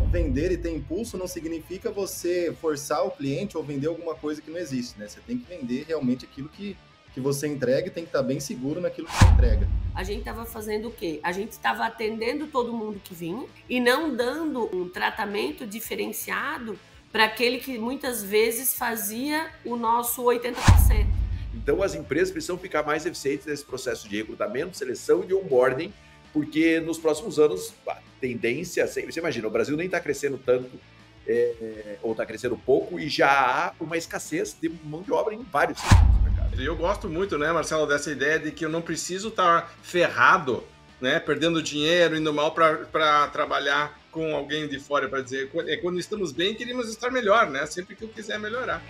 vender e ter impulso não significa você forçar o cliente ou vender alguma coisa que não existe, né? Você tem que vender realmente aquilo que você entrega e tem que estar bem seguro naquilo que você entrega. A gente estava fazendo o quê? A gente estava atendendo todo mundo que vinha e não dando um tratamento diferenciado para aquele que muitas vezes fazia o nosso 80%. Então as empresas precisam ficar mais eficientes nesse processo de recrutamento, seleção e de onboarding, porque nos próximos anos a tendência, você imagina, o Brasil nem está crescendo tanto, ou está crescendo pouco, e já há uma escassez de mão de obra em vários setores do mercado. Eu gosto muito, né, Marcelo, dessa ideia de que eu não preciso estar ferrado, né, perdendo dinheiro, indo mal para trabalhar com alguém de fora, para dizer, quando estamos bem, queríamos estar melhor, né, sempre que eu quiser melhorar.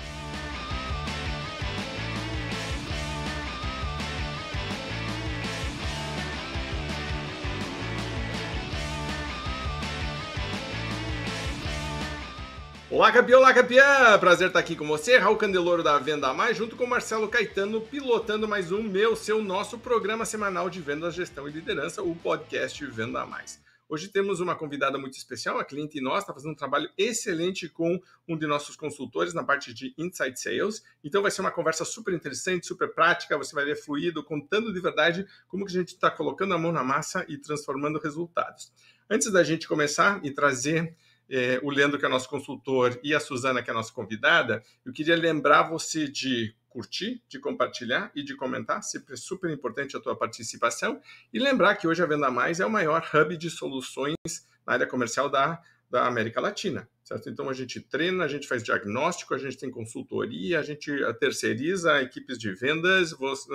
Olá, campeão, olá, campeã! Prazer estar aqui com você, Raul Candeloro da Venda Mais, junto com Marcelo Caetano, pilotando mais um nosso programa semanal de vendas, gestão e liderança, o podcast Venda Mais. Hoje temos uma convidada muito especial, a cliente nossa, está fazendo um trabalho excelente com um de nossos consultores na parte de Inside Sales. Então vai ser uma conversa super interessante, super prática, você vai ver fluido, contando de verdade como que a gente está colocando a mão na massa e transformando resultados. Antes da gente começar e trazer o Leandro, que é nosso consultor, e a Suzana, que é a nossa convidada, eu queria lembrar você de curtir, de compartilhar e de comentar, sempre é super importante a tua participação, e lembrar que hoje a Venda Mais é o maior hub de soluções na área comercial da América Latina, certo? Então a gente treina, a gente faz diagnóstico, a gente tem consultoria, a gente terceiriza equipes de vendas,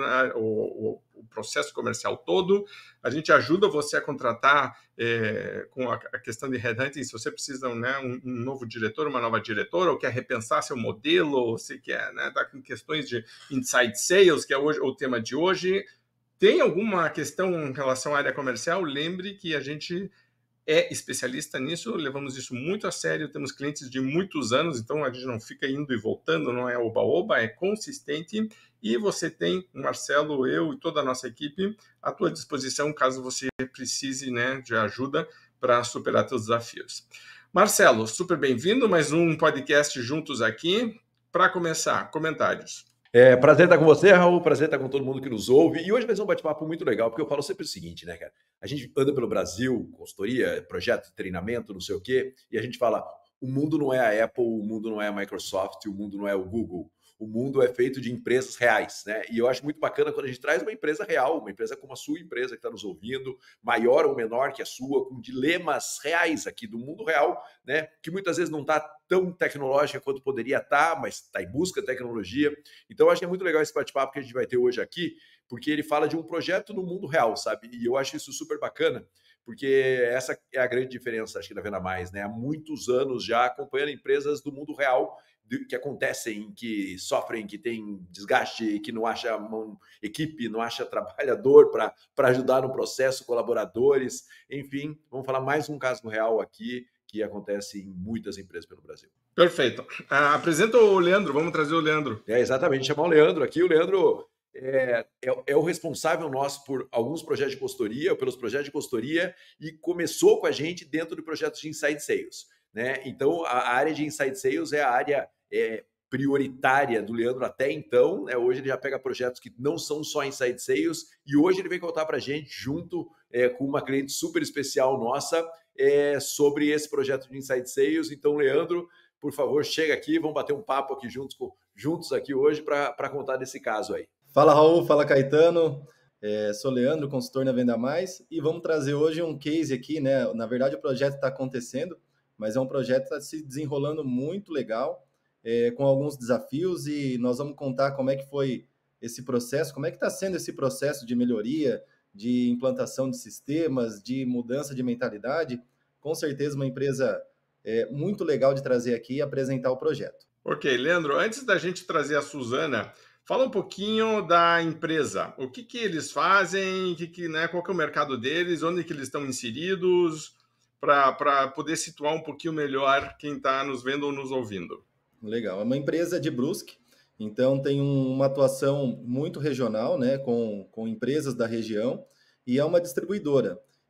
o processo comercial todo, a gente ajuda você a contratar com a questão de headhunting, se você precisa, né, um novo diretor, uma nova diretora, ou quer repensar seu modelo, ou se quer, né, tá com questões de inside sales, que é hoje, o tema de hoje. Tem alguma questão em relação à área comercial? Lembre que a gente é especialista nisso, levamos isso muito a sério, temos clientes de muitos anos, então a gente não fica indo e voltando, não é oba-oba, é consistente, e você tem o Marcelo, eu e toda a nossa equipe à tua disposição, caso você precise, né, de ajuda para superar seus desafios. Marcelo, super bem-vindo, mais um podcast juntos aqui. Para começar, comentários. Prazer estar com você, Raul, prazer estar com todo mundo que nos ouve. E hoje vai ser um bate-papo muito legal, porque eu falo sempre o seguinte, né, cara? A gente anda pelo Brasil, consultoria, projeto, treinamento, não sei o quê, e a gente fala, o mundo não é a Apple, o mundo não é a Microsoft, o mundo não é o Google. O mundo é feito de empresas reais, né? E eu acho muito bacana quando a gente traz uma empresa real, uma empresa como a sua empresa que está nos ouvindo, maior ou menor que a sua, com dilemas reais aqui do mundo real, né? Que muitas vezes não está tão tecnológica quanto poderia estar, mas está em busca de tecnologia. Então, eu acho que é muito legal esse bate-papo que a gente vai ter hoje aqui, porque ele fala de um projeto no mundo real, sabe? E eu acho isso super bacana, porque essa é a grande diferença, acho que da Venda Mais, né? Há muitos anos já acompanhando empresas do mundo real, que acontecem, que sofrem, que tem desgaste, que não acha equipe, não acha trabalhador para ajudar no processo, colaboradores, enfim, vamos falar mais um caso real aqui que acontece em muitas empresas pelo Brasil. Perfeito. Apresenta o Leandro, vamos trazer o Leandro. Exatamente, chamar o Leandro aqui. O Leandro é o responsável nosso por alguns projetos de consultoria, pelos projetos de consultoria, e começou com a gente dentro de projetos de Inside Sales, né? Então, a área de Inside Sales é a área prioritária do Leandro até então, né? Hoje ele já pega projetos que não são só Inside Sales, e hoje ele vem contar para a gente, junto com uma cliente super especial nossa, sobre esse projeto de Inside Sales. Então, Leandro, por favor, chega aqui, vamos bater um papo aqui juntos aqui hoje para contar desse caso aí. Fala, Raul, fala, Caetano. Sou Leandro, consultor na Venda Mais, e vamos trazer hoje um case aqui, né? Na verdade, o projeto está acontecendo, mas é um projeto que está se desenrolando muito legal, com alguns desafios, e nós vamos contar como é que foi esse processo, como é que está sendo esse processo de melhoria, de implantação de sistemas, de mudança de mentalidade. Com certeza uma empresa muito legal de trazer aqui e apresentar o projeto. Ok, Leandro, antes da gente trazer a Suzana, fala um pouquinho da empresa. O que eles fazem, né, qual que é o mercado deles, onde que eles estão inseridos, para poder situar um pouquinho melhor quem está nos vendo ou nos ouvindo. Legal. É uma empresa de Brusque, então tem uma atuação muito regional, né, com empresas da região, e é uma distribuidora.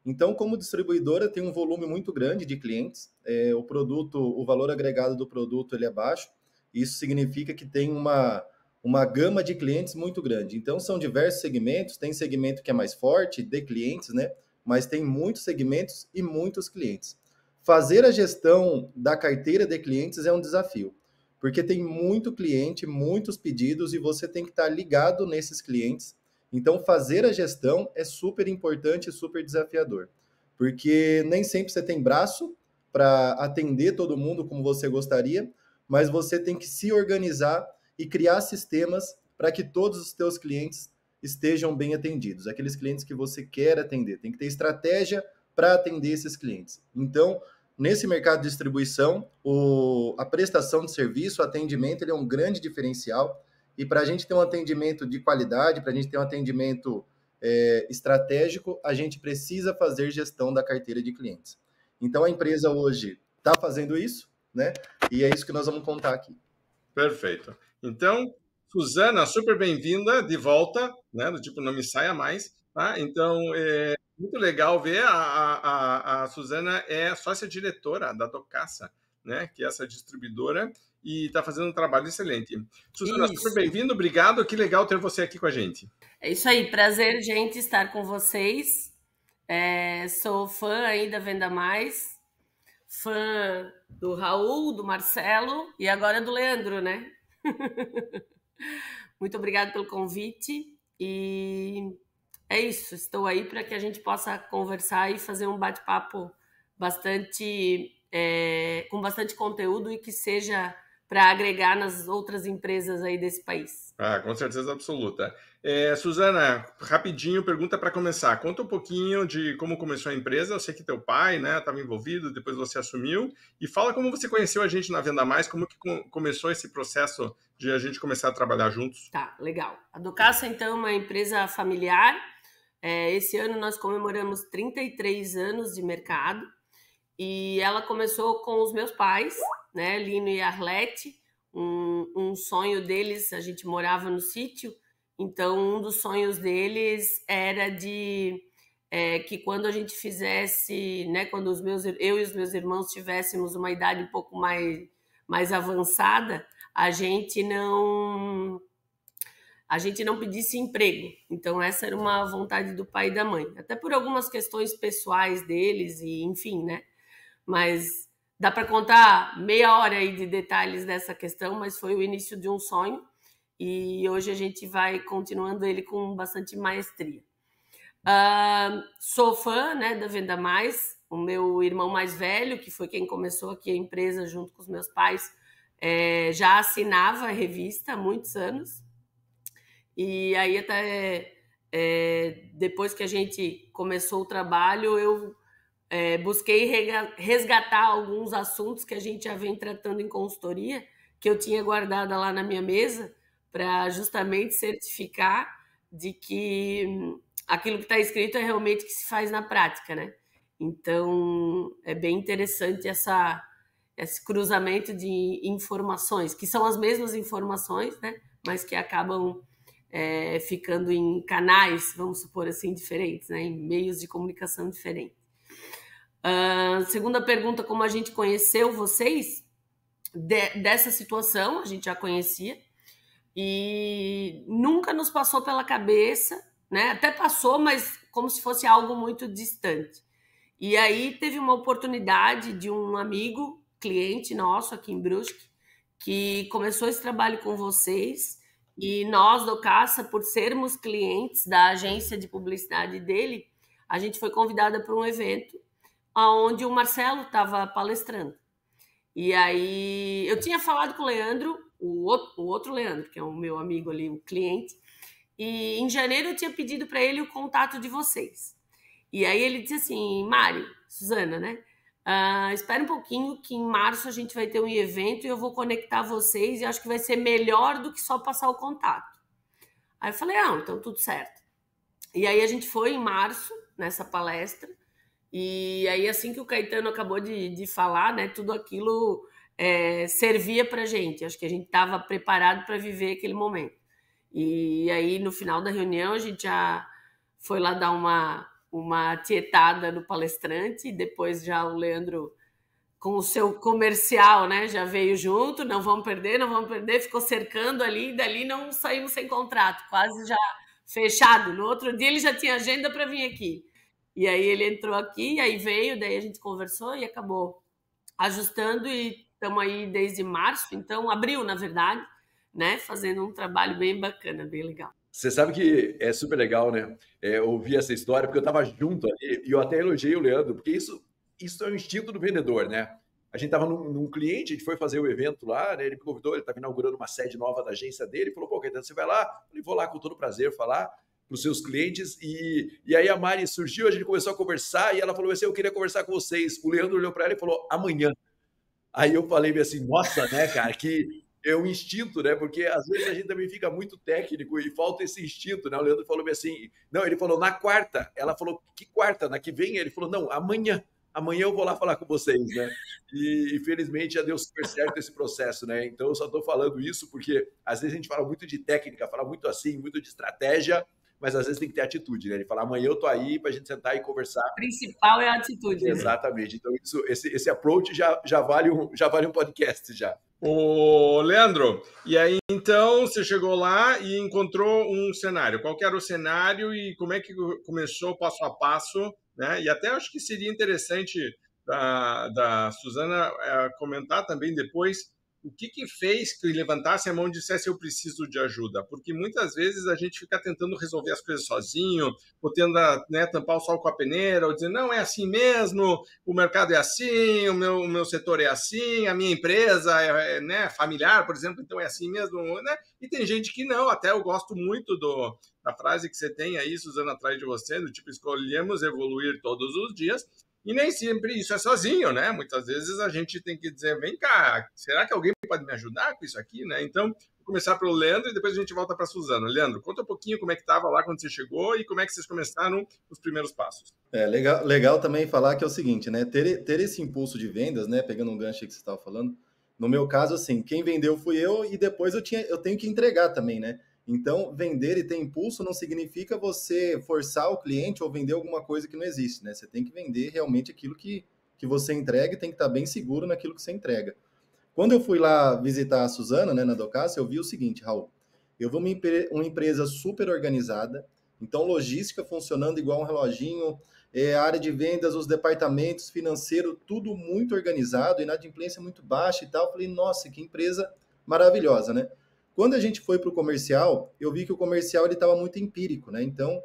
Então, como distribuidora, tem um volume muito grande de clientes, o valor agregado do produto ele é baixo, isso significa que tem uma gama de clientes muito grande. Então, são diversos segmentos, tem segmento que é mais forte, de clientes, né? Mas tem muitos segmentos e muitos clientes. Fazer a gestão da carteira de clientes é um desafio, porque tem muito cliente, muitos pedidos e você tem que estar ligado nesses clientes. Então, fazer a gestão é super importante e super desafiador, porque nem sempre você tem braço para atender todo mundo como você gostaria, mas você tem que se organizar e criar sistemas para que todos os teus clientes estejam bem atendidos, aqueles clientes que você quer atender. Tem que ter estratégia para atender esses clientes. Então, nesse mercado de distribuição, a prestação de serviço, o atendimento, ele é um grande diferencial. E para a gente ter um atendimento de qualidade, para a gente ter um atendimento estratégico, a gente precisa fazer gestão da carteira de clientes. Então, a empresa hoje está fazendo isso, né? E é isso que nós vamos contar aqui. Perfeito. Então, Suzana, super bem-vinda de volta, né? Do tipo, não me saia mais, tá? Então, muito legal ver a Suzana é sócia-diretora da Docassa, né? Que é essa distribuidora e está fazendo um trabalho excelente. Suzana, super bem-vindo, obrigado. Que legal ter você aqui com a gente. É isso aí, prazer, gente, estar com vocês. Sou fã aí da Venda Mais, fã do Raul, do Marcelo e agora do Leandro, né? Muito obrigada pelo convite e é isso, estou aí para que a gente possa conversar e fazer um bate-papo com bastante conteúdo e que seja para agregar nas outras empresas aí desse país. Com certeza absoluta. Suzana, rapidinho, pergunta para começar. Conta um pouquinho de como começou a empresa. Eu sei que teu pai, né, estava envolvido, depois você assumiu. E fala como você conheceu a gente na Venda Mais, como que começou esse processo de a gente começar a trabalhar juntos. Tá, legal. A Docassa, então, é uma empresa familiar. Esse ano nós comemoramos 33 anos de mercado. E ela começou com os meus pais, né, Lino e Arlete. Um sonho deles, a gente morava no sítio, então um dos sonhos deles era que quando a gente fizesse, né, quando eu e os meus irmãos tivéssemos uma idade um pouco mais avançada, a gente não pedisse emprego. Então essa era uma vontade do pai e da mãe, até por algumas questões pessoais deles e enfim, né? Mas dá para contar meia hora aí de detalhes dessa questão, mas foi o início de um sonho e hoje a gente vai continuando ele com bastante maestria. Sou fã, né, da Venda Mais. O meu irmão mais velho, que foi quem começou aqui a empresa junto com os meus pais, já assinava a revista há muitos anos. E aí até depois que a gente começou o trabalho, eu busquei resgatar alguns assuntos que a gente já vem tratando em consultoria, que eu tinha guardado lá na minha mesa, para justamente certificar de que aquilo que está escrito é realmente o que se faz na prática, né? Então, é bem interessante esse cruzamento de informações, que são as mesmas informações, né? Mas que acabam ficando em canais, vamos supor assim, diferentes, né? Em meios de comunicação diferentes. Segunda pergunta, como a gente conheceu vocês? Dessa situação, a gente já conhecia e nunca nos passou pela cabeça, né? Até passou, mas como se fosse algo muito distante. E aí teve uma oportunidade de um amigo, cliente nosso aqui em Brusque, que começou esse trabalho com vocês e nós, Docassa, por sermos clientes da agência de publicidade dele, a gente foi convidada para um evento onde o Marcelo estava palestrando. E aí eu tinha falado com o Leandro, o outro Leandro, que é o meu amigo ali, o cliente, e em janeiro eu tinha pedido para ele o contato de vocês. E aí ele disse assim, Mari, Suzana, né? Espera um pouquinho que em março a gente vai ter um evento e eu vou conectar vocês e acho que vai ser melhor do que só passar o contato. Aí eu falei, então tudo certo. E aí a gente foi em março nessa palestra. E aí, assim que o Caetano acabou de falar, né, tudo aquilo servia para a gente. Acho que a gente estava preparado para viver aquele momento. E aí, no final da reunião, a gente já foi lá dar uma tietada no palestrante, depois já o Leandro, com o seu comercial, né, já veio junto, não vamos perder, ficou cercando ali, e dali não saímos sem contrato, quase já fechado. No outro dia ele já tinha agenda para vir aqui. E aí ele entrou aqui, aí veio, daí a gente conversou e acabou ajustando, e estamos aí desde março, então abril, na verdade, né, fazendo um trabalho bem bacana, bem legal. Você sabe que é super legal, né? Ouvir essa história, porque eu estava junto ali e eu até elogiei o Leandro, porque isso é o instinto do vendedor, né? A gente estava num cliente, a gente foi fazer o evento lá, né? Ele me convidou, ele estava inaugurando uma sede nova da agência dele, falou, pô, Caetano, você vai lá? Eu falei, vou lá com todo prazer falar para os seus clientes. E aí a Mari surgiu, a gente começou a conversar e ela falou assim, eu queria conversar com vocês. O Leandro olhou para ela e falou, amanhã. Aí eu falei assim, nossa, né, cara, que é um instinto, né? Porque às vezes a gente também fica muito técnico e falta esse instinto, né? O Leandro falou assim, não, ele falou na quarta. Ela falou, que quarta? Na que vem? Ele falou, não, amanhã. Amanhã eu vou lá falar com vocês, né? E felizmente já deu super certo esse processo, né? Então eu só estou falando isso porque às vezes a gente fala muito de técnica, fala muito assim, muito de estratégia, mas às vezes tem que ter atitude, né? Ele fala, amanhã eu tô aí para a gente sentar e conversar. O principal é a atitude. Exatamente. Né? Então esse approach já vale um podcast já. Ô, Leandro, e aí então você chegou lá e encontrou um cenário. Qual que era o cenário e como é que começou passo a passo, né? E até acho que seria interessante da Suzana comentar também depois o que fez que levantasse a mão e dissesse eu preciso de ajuda, porque muitas vezes a gente fica tentando resolver as coisas sozinho, ou tendo, né, tampar o sol com a peneira, ou dizendo, não, é assim mesmo, o mercado é assim, o meu setor é assim, a minha empresa né, familiar, por exemplo, então é assim mesmo, né? E tem gente que não, até eu gosto muito da frase que você tem aí, Suzana, atrás de você, do tipo, escolhemos evoluir todos os dias. E nem sempre isso é sozinho, né? Muitas vezes a gente tem que dizer, vem cá, será que alguém pode me ajudar com isso aqui, né? Então, vou começar pelo Leandro e depois a gente volta para a Suzana. Leandro, conta um pouquinho como é que estava lá quando você chegou e como é que vocês começaram os primeiros passos. Legal também falar que é o seguinte, né? Ter esse impulso de vendas, né? Pegando um gancho aí que você estava falando, no meu caso, assim, quem vendeu fui eu e depois eu tenho que entregar também, né? Então, vender e ter impulso não significa você forçar o cliente ou vender alguma coisa que não existe, né? Você tem que vender realmente aquilo que você entrega e tem que estar bem seguro naquilo que você entrega. Quando eu fui lá visitar a Suzana, né, na Docassa, eu vi o seguinte, Raul, eu vi uma empresa super organizada, então logística funcionando igual um reloginho, a área de vendas, os departamentos, financeiro, tudo muito organizado, inadimplência muito baixa e tal. Eu falei, nossa, que empresa maravilhosa, né? Quando a gente foi para o comercial, eu vi que o comercial estava muito empírico, né? Então,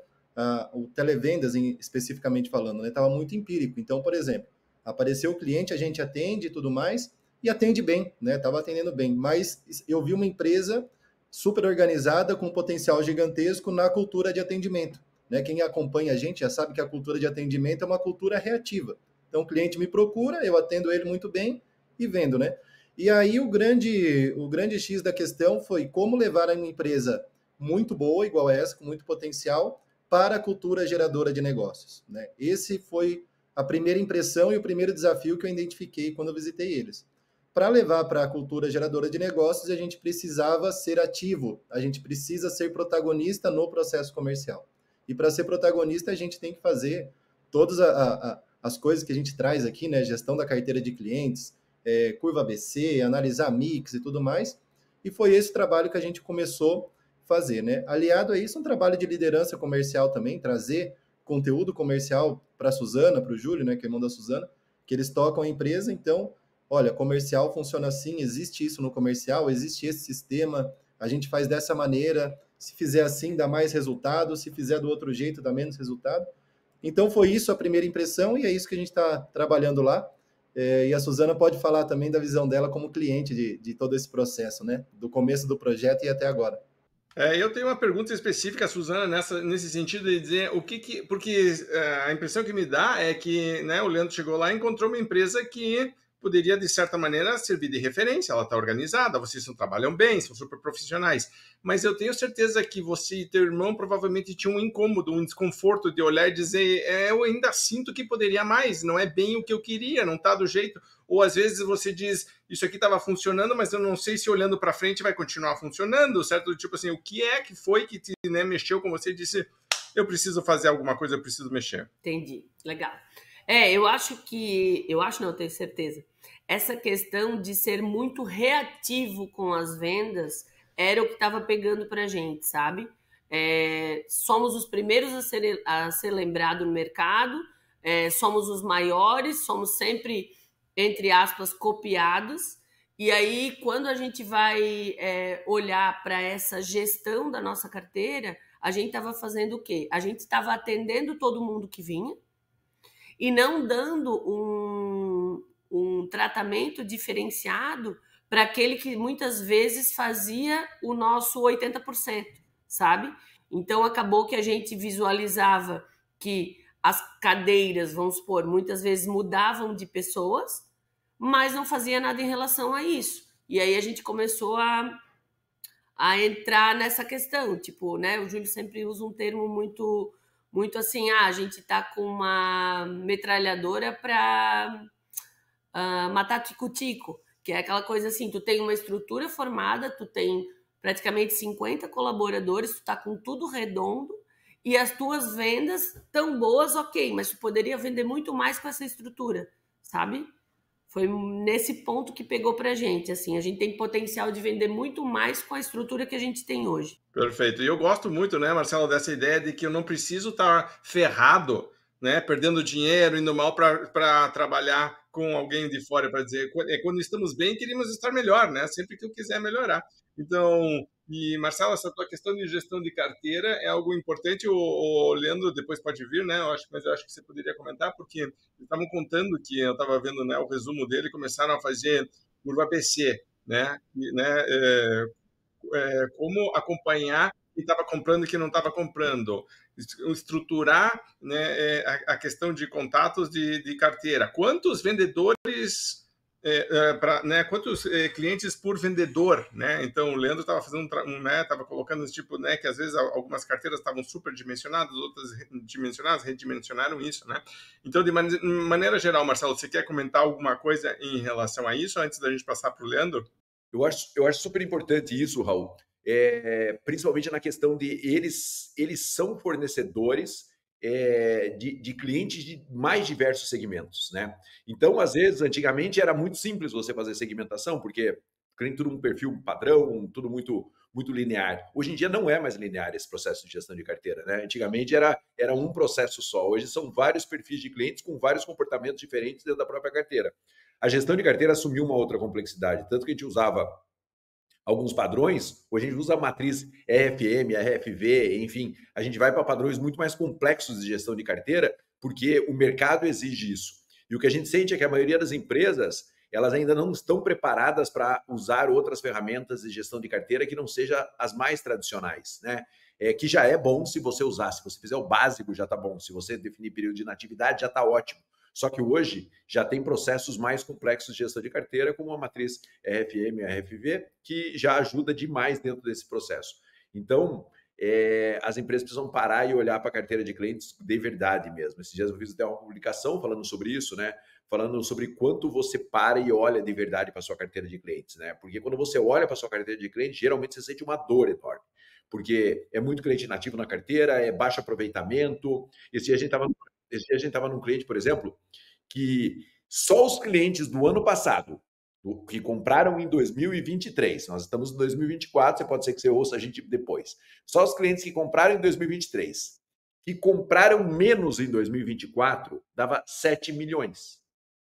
o televendas, especificamente falando, estava muito empírico. Então, por exemplo, apareceu o cliente, a gente atende e tudo mais, e atende bem, né? Estava atendendo bem. Mas eu vi uma empresa super organizada, com um potencial gigantesco na cultura de atendimento. Né? Quem acompanha a gente já sabe que a cultura de atendimento é uma cultura reativa. Então, o cliente me procura, eu atendo ele muito bem e vendo, né? E aí o grande X da questão foi como levar uma empresa muito boa, igual essa, com muito potencial, para a cultura geradora de negócios. Né? Esse foi a primeira impressão e o primeiro desafio que eu identifiquei quando eu visitei eles. Para levar para a cultura geradora de negócios, a gente precisava ser ativo, a gente precisa ser protagonista no processo comercial. E para ser protagonista, a gente tem que fazer todas as coisas que a gente traz aqui, né? Gestão da carteira de clientes, curva ABC, analisar mix e tudo mais, e foi esse trabalho que a gente começou a fazer, né? Aliado a isso, um trabalho de liderança comercial também, trazer conteúdo comercial para a Suzana, para o Júlio, né, que é irmão da Suzana, que eles tocam a empresa, então, olha, comercial funciona assim, existe isso no comercial, existe esse sistema, a gente faz dessa maneira, se fizer assim dá mais resultado, se fizer do outro jeito dá menos resultado. Então foi isso a primeira impressão e é isso que a gente está trabalhando lá. E a Suzana pode falar também da visão dela como cliente de todo esse processo, né? Do começo do projeto e até agora. Eu tenho uma pergunta específica, Suzana, nesse sentido de dizer porque a impressão que me dá é que, né, o Leandro chegou lá e encontrou uma empresa que poderia, de certa maneira, servir de referência. Ela está organizada, vocês não trabalham bem, são super profissionais. Mas eu tenho certeza que você e teu irmão provavelmente tinham um incômodo, um desconforto de olhar e dizer eu ainda sinto que poderia mais, não é bem o que eu queria, não está do jeito. Ou às vezes você diz, isso aqui estava funcionando, mas eu não sei se olhando para frente vai continuar funcionando, certo? Tipo assim, o que é que foi que te, né, mexeu com você e disse, eu preciso fazer alguma coisa, eu preciso mexer. Entendi, legal. Eu tenho certeza. Essa questão de ser muito reativo com as vendas era o que estava pegando pra gente, sabe? Somos os primeiros a ser lembrado no mercado, somos os maiores, somos sempre, entre aspas, copiados. E aí, quando a gente vai olhar para essa gestão da nossa carteira, a gente estava fazendo o quê? A gente estava atendendo todo mundo que vinha e não dando um tratamento diferenciado para aquele que muitas vezes fazia o nosso 80%, sabe? Então, acabou que a gente visualizava que as cadeiras, vamos supor, muitas vezes mudavam de pessoas, mas não fazia nada em relação a isso. E aí a gente começou a entrar nessa questão, tipo, né? O Júlio sempre usa um termo muito assim, a gente está com uma metralhadora para matar tico-tico, que é aquela coisa assim, tu tem uma estrutura formada, tu tem praticamente 50 colaboradores, tu está com tudo redondo e as tuas vendas tão boas, ok, mas tu poderia vender muito mais com essa estrutura, sabe? Foi nesse ponto que pegou pra gente, assim, a gente tem potencial de vender muito mais com a estrutura que a gente tem hoje. Perfeito. E eu gosto muito, né, Marcelo, dessa ideia de que eu não preciso estar ferrado, né, perdendo dinheiro, indo mal para trabalhar com alguém de fora para dizer, quando estamos bem, queremos estar melhor, né, sempre que eu quiser melhorar. Então, e Marcelo, essa tua questão de gestão de carteira é algo importante. O Leandro depois pode vir, né, mas eu acho que você poderia comentar, porque eles estavam contando que eu estava vendo, né, o resumo dele, começaram a fazer curva ABC, né, como acompanhar quem estava comprando e quem não estava comprando, estruturar, né, a questão de contatos de carteira. Quantos vendedores, né, quantos clientes por vendedor, né? Então o Leandro estava fazendo né, estava colocando esse tipo, né, que às vezes algumas carteiras estavam superdimensionadas, outras dimensionadas, redimensionaram isso, né? Então de maneira geral, Marcelo, você quer comentar alguma coisa em relação a isso antes da gente passar para o Leandro? Eu acho super importante isso, Raul, principalmente na questão de eles são fornecedores de clientes de mais diversos segmentos, né? Então, às vezes, antigamente era muito simples você fazer segmentação, porque tem tudo um perfil padrão, tudo muito linear. Hoje em dia não é mais linear esse processo de gestão de carteira, né? Antigamente era um processo só, hoje são vários perfis de clientes com vários comportamentos diferentes dentro da própria carteira. A gestão de carteira assumiu uma outra complexidade, tanto que a gente usava alguns padrões, hoje a gente usa a matriz RFM, RFV, enfim, a gente vai para padrões muito mais complexos de gestão de carteira, porque o mercado exige isso. E o que a gente sente é que a maioria das empresas, elas ainda não estão preparadas para usar outras ferramentas de gestão de carteira que não sejam as mais tradicionais, né? Que já é bom se você usar, se você fizer o básico já está bom, se você definir período de inatividade já está ótimo. Só que hoje já tem processos mais complexos de gestão de carteira, como a matriz RFM e RFV, que já ajuda demais dentro desse processo. Então, as empresas precisam parar e olhar para a carteira de clientes de verdade mesmo. Esses dias eu fiz até uma publicação falando sobre isso, né? Falando sobre quanto você para e olha de verdade para a sua carteira de clientes, né? Porque quando você olha para a sua carteira de clientes, geralmente você sente uma dor enorme. Porque é muito cliente inativo na carteira, é baixo aproveitamento. Esse dia a gente estava num cliente, por exemplo, que só os clientes do ano passado, que compraram em 2023, nós estamos em 2024, pode ser que você ouça a gente depois, só os clientes que compraram em 2023, que compraram menos em 2024, dava 7 milhões.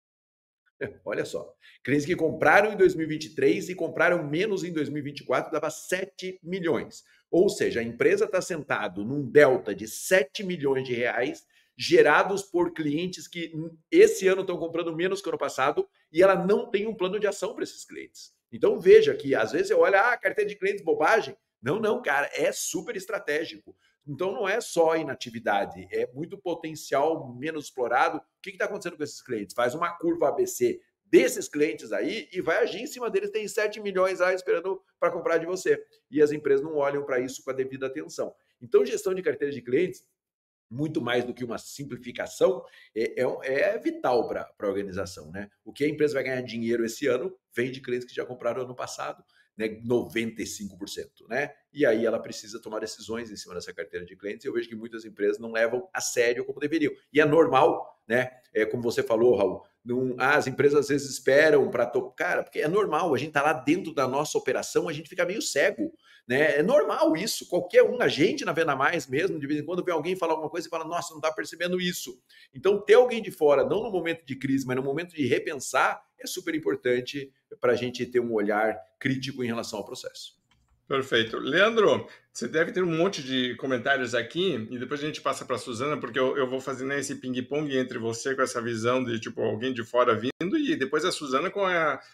Olha só, clientes que compraram em 2023 e compraram menos em 2024, dava 7 milhões. Ou seja, a empresa está sentada num delta de 7 milhões de reais gerados por clientes que esse ano estão comprando menos que o ano passado e ela não tem um plano de ação para esses clientes. Então veja que às vezes eu olho, carteira de clientes, bobagem. Não, cara, é super estratégico. Então não é só inatividade, é muito potencial menos explorado. O que está acontecendo com esses clientes? Faz uma curva ABC desses clientes aí e vai agir em cima deles, tem 7 milhões lá esperando para comprar de você. E as empresas não olham para isso com a devida atenção. Então, gestão de carteira de clientes, muito mais do que uma simplificação, é vital para a organização, né? O que a empresa vai ganhar dinheiro esse ano vem de clientes que já compraram ano passado, né, 95%, né? E aí ela precisa tomar decisões em cima dessa carteira de clientes. Eu vejo que muitas empresas não levam a sério como deveriam. E é normal, né? Como você falou, Raul, as empresas às vezes esperam para tocar. Cara, porque é normal, a gente tá lá dentro da nossa operação, a gente fica meio cego, né? É normal isso. Qualquer um, a gente na Venda Mais mesmo, de vez em quando vê alguém falar alguma coisa e fala, nossa, não tá percebendo isso. Então, ter alguém de fora, não no momento de crise, mas no momento de repensar, é super importante para a gente ter um olhar crítico em relação ao processo. Perfeito. Leandro, você deve ter um monte de comentários aqui e depois a gente passa para a Suzana, porque eu vou fazendo esse ping-pong entre você com essa visão de tipo alguém de fora vindo e depois a Suzana com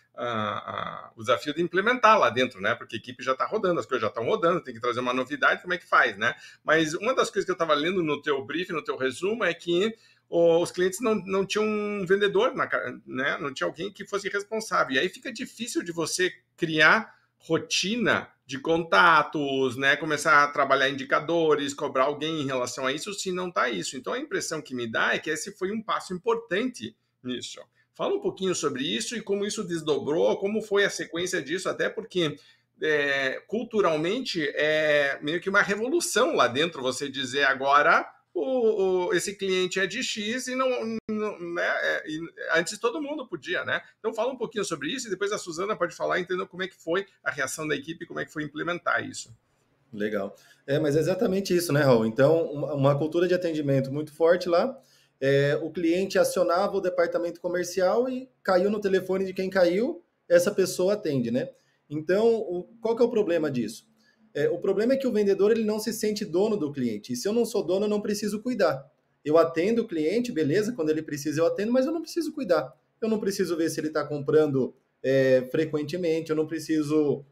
o desafio de implementar lá dentro, né? Porque a equipe já está rodando, as coisas já estão rodando, tem que trazer uma novidade, como é que faz, né? Mas uma das coisas que eu estava lendo no teu briefing, no teu resumo, é que os clientes não tinham um vendedor, né? Não tinha alguém que fosse responsável. E aí fica difícil de você criar rotina de contatos, né? Começar a trabalhar indicadores, cobrar alguém em relação a isso, se não está isso. Então, a impressão que me dá é que esse foi um passo importante nisso. Fala um pouquinho sobre isso e como isso desdobrou, como foi a sequência disso, até porque culturalmente é meio que uma revolução lá dentro você dizer agora esse cliente é de X e não né, antes todo mundo podia, né? Então fala um pouquinho sobre isso e depois a Suzana pode falar, entendeu como é que foi a reação da equipe, como é que foi implementar isso. Legal. Mas é exatamente isso, né, Raul? Então, uma cultura de atendimento muito forte lá. O cliente acionava o departamento comercial e caiu no telefone de quem caiu, essa pessoa atende, né? Então, qual que é o problema disso? O problema é que o vendedor ele não se sente dono do cliente. E se eu não sou dono, eu não preciso cuidar. Eu atendo o cliente, beleza, quando ele precisa eu atendo, mas eu não preciso cuidar. Eu não preciso ver se ele está comprando frequentemente, eu não preciso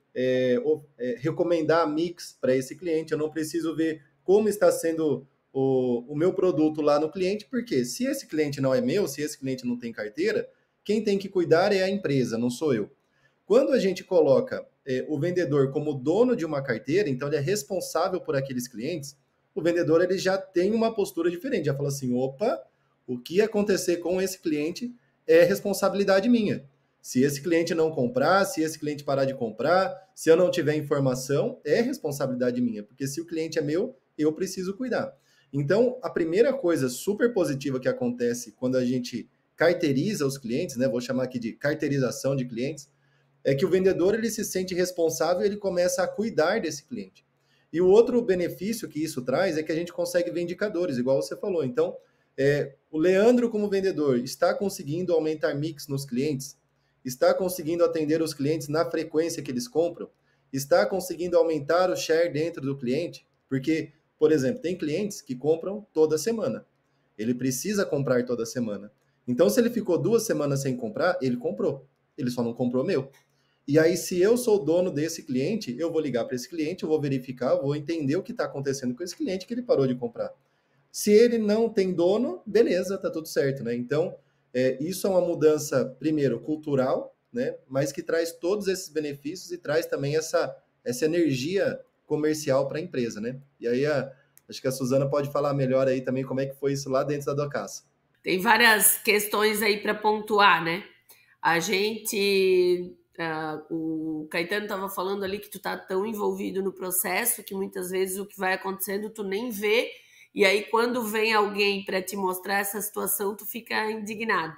recomendar mix para esse cliente, eu não preciso ver como está sendo o meu produto lá no cliente, porque se esse cliente não é meu, se esse cliente não tem carteira, quem tem que cuidar é a empresa, não sou eu. Quando a gente coloca o vendedor como dono de uma carteira, então ele é responsável por aqueles clientes, o vendedor ele já tem uma postura diferente, já fala assim, opa, o que acontecer com esse cliente é responsabilidade minha. Se esse cliente não comprar, se esse cliente parar de comprar, se eu não tiver informação, é responsabilidade minha, porque se o cliente é meu, eu preciso cuidar. Então, a primeira coisa super positiva que acontece quando a gente carteiriza os clientes, né, vou chamar aqui de carteirização de clientes, é que o vendedor ele se sente responsável e ele começa a cuidar desse cliente. E o outro benefício que isso traz é que a gente consegue ver indicadores, igual você falou. Então, o Leandro, como vendedor, está conseguindo aumentar mix nos clientes, está conseguindo atender os clientes na frequência que eles compram, está conseguindo aumentar o share dentro do cliente, porque, por exemplo, tem clientes que compram toda semana. Ele precisa comprar toda semana. Então, se ele ficou 2 semanas sem comprar, ele comprou. Ele só não comprou meu. E aí, se eu sou dono desse cliente, eu vou ligar para esse cliente, eu vou verificar, eu vou entender o que está acontecendo com esse cliente que ele parou de comprar. Se ele não tem dono, beleza, tá tudo certo, né? Então, isso é uma mudança, primeiro, cultural, né? Mas que traz todos esses benefícios e traz também essa energia comercial para a empresa, né? E aí, acho que a Suzana pode falar melhor aí também como é que foi isso lá dentro da Docassa. Tem várias questões aí para pontuar, né? A gente... o Caetano estava falando ali que tu tá tão envolvido no processo que muitas vezes o que vai acontecendo tu nem vê, e aí quando vem alguém para te mostrar essa situação tu fica indignado.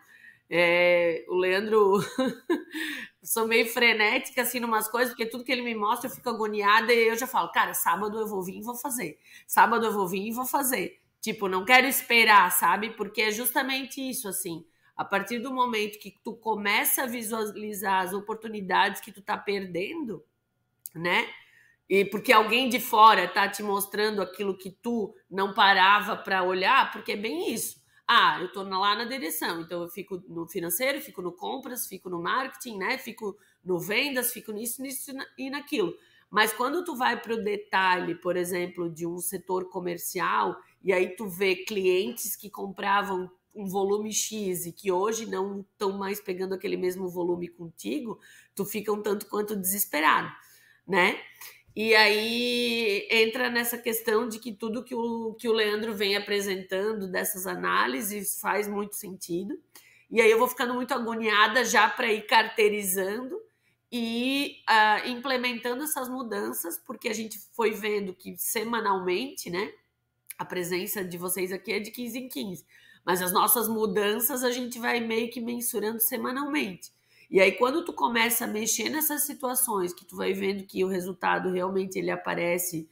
O Leandro sou meio frenética assim numas coisas, porque tudo que ele me mostra eu fico agoniada e eu já falo, cara, sábado eu vou vir e vou fazer, sábado eu vou vir e vou fazer, tipo, não quero esperar, sabe, porque é justamente isso, assim. A partir do momento que tu começa a visualizar as oportunidades que tu tá perdendo, né? E porque alguém de fora tá te mostrando aquilo que tu não parava para olhar, porque é bem isso. Eu tô lá na direção, então eu fico no financeiro, fico no compras, fico no marketing, né? Fico no vendas, fico nisso e naquilo. Mas quando tu vai para o detalhe, por exemplo, de um setor comercial, e aí tu vê clientes que compravam um volume X e que hoje não estão mais pegando aquele mesmo volume contigo, tu fica um tanto quanto desesperado, né? E aí entra nessa questão de que tudo que o Leandro vem apresentando dessas análises faz muito sentido. E aí eu vou ficando muito agoniada já para ir carteirizando e implementando essas mudanças, porque a gente foi vendo que semanalmente, né, a presença de vocês aqui é de 15 em 15, mas as nossas mudanças a gente vai meio que mensurando semanalmente. E aí, quando tu começa a mexer nessas situações, que tu vai vendo que o resultado realmente ele aparece,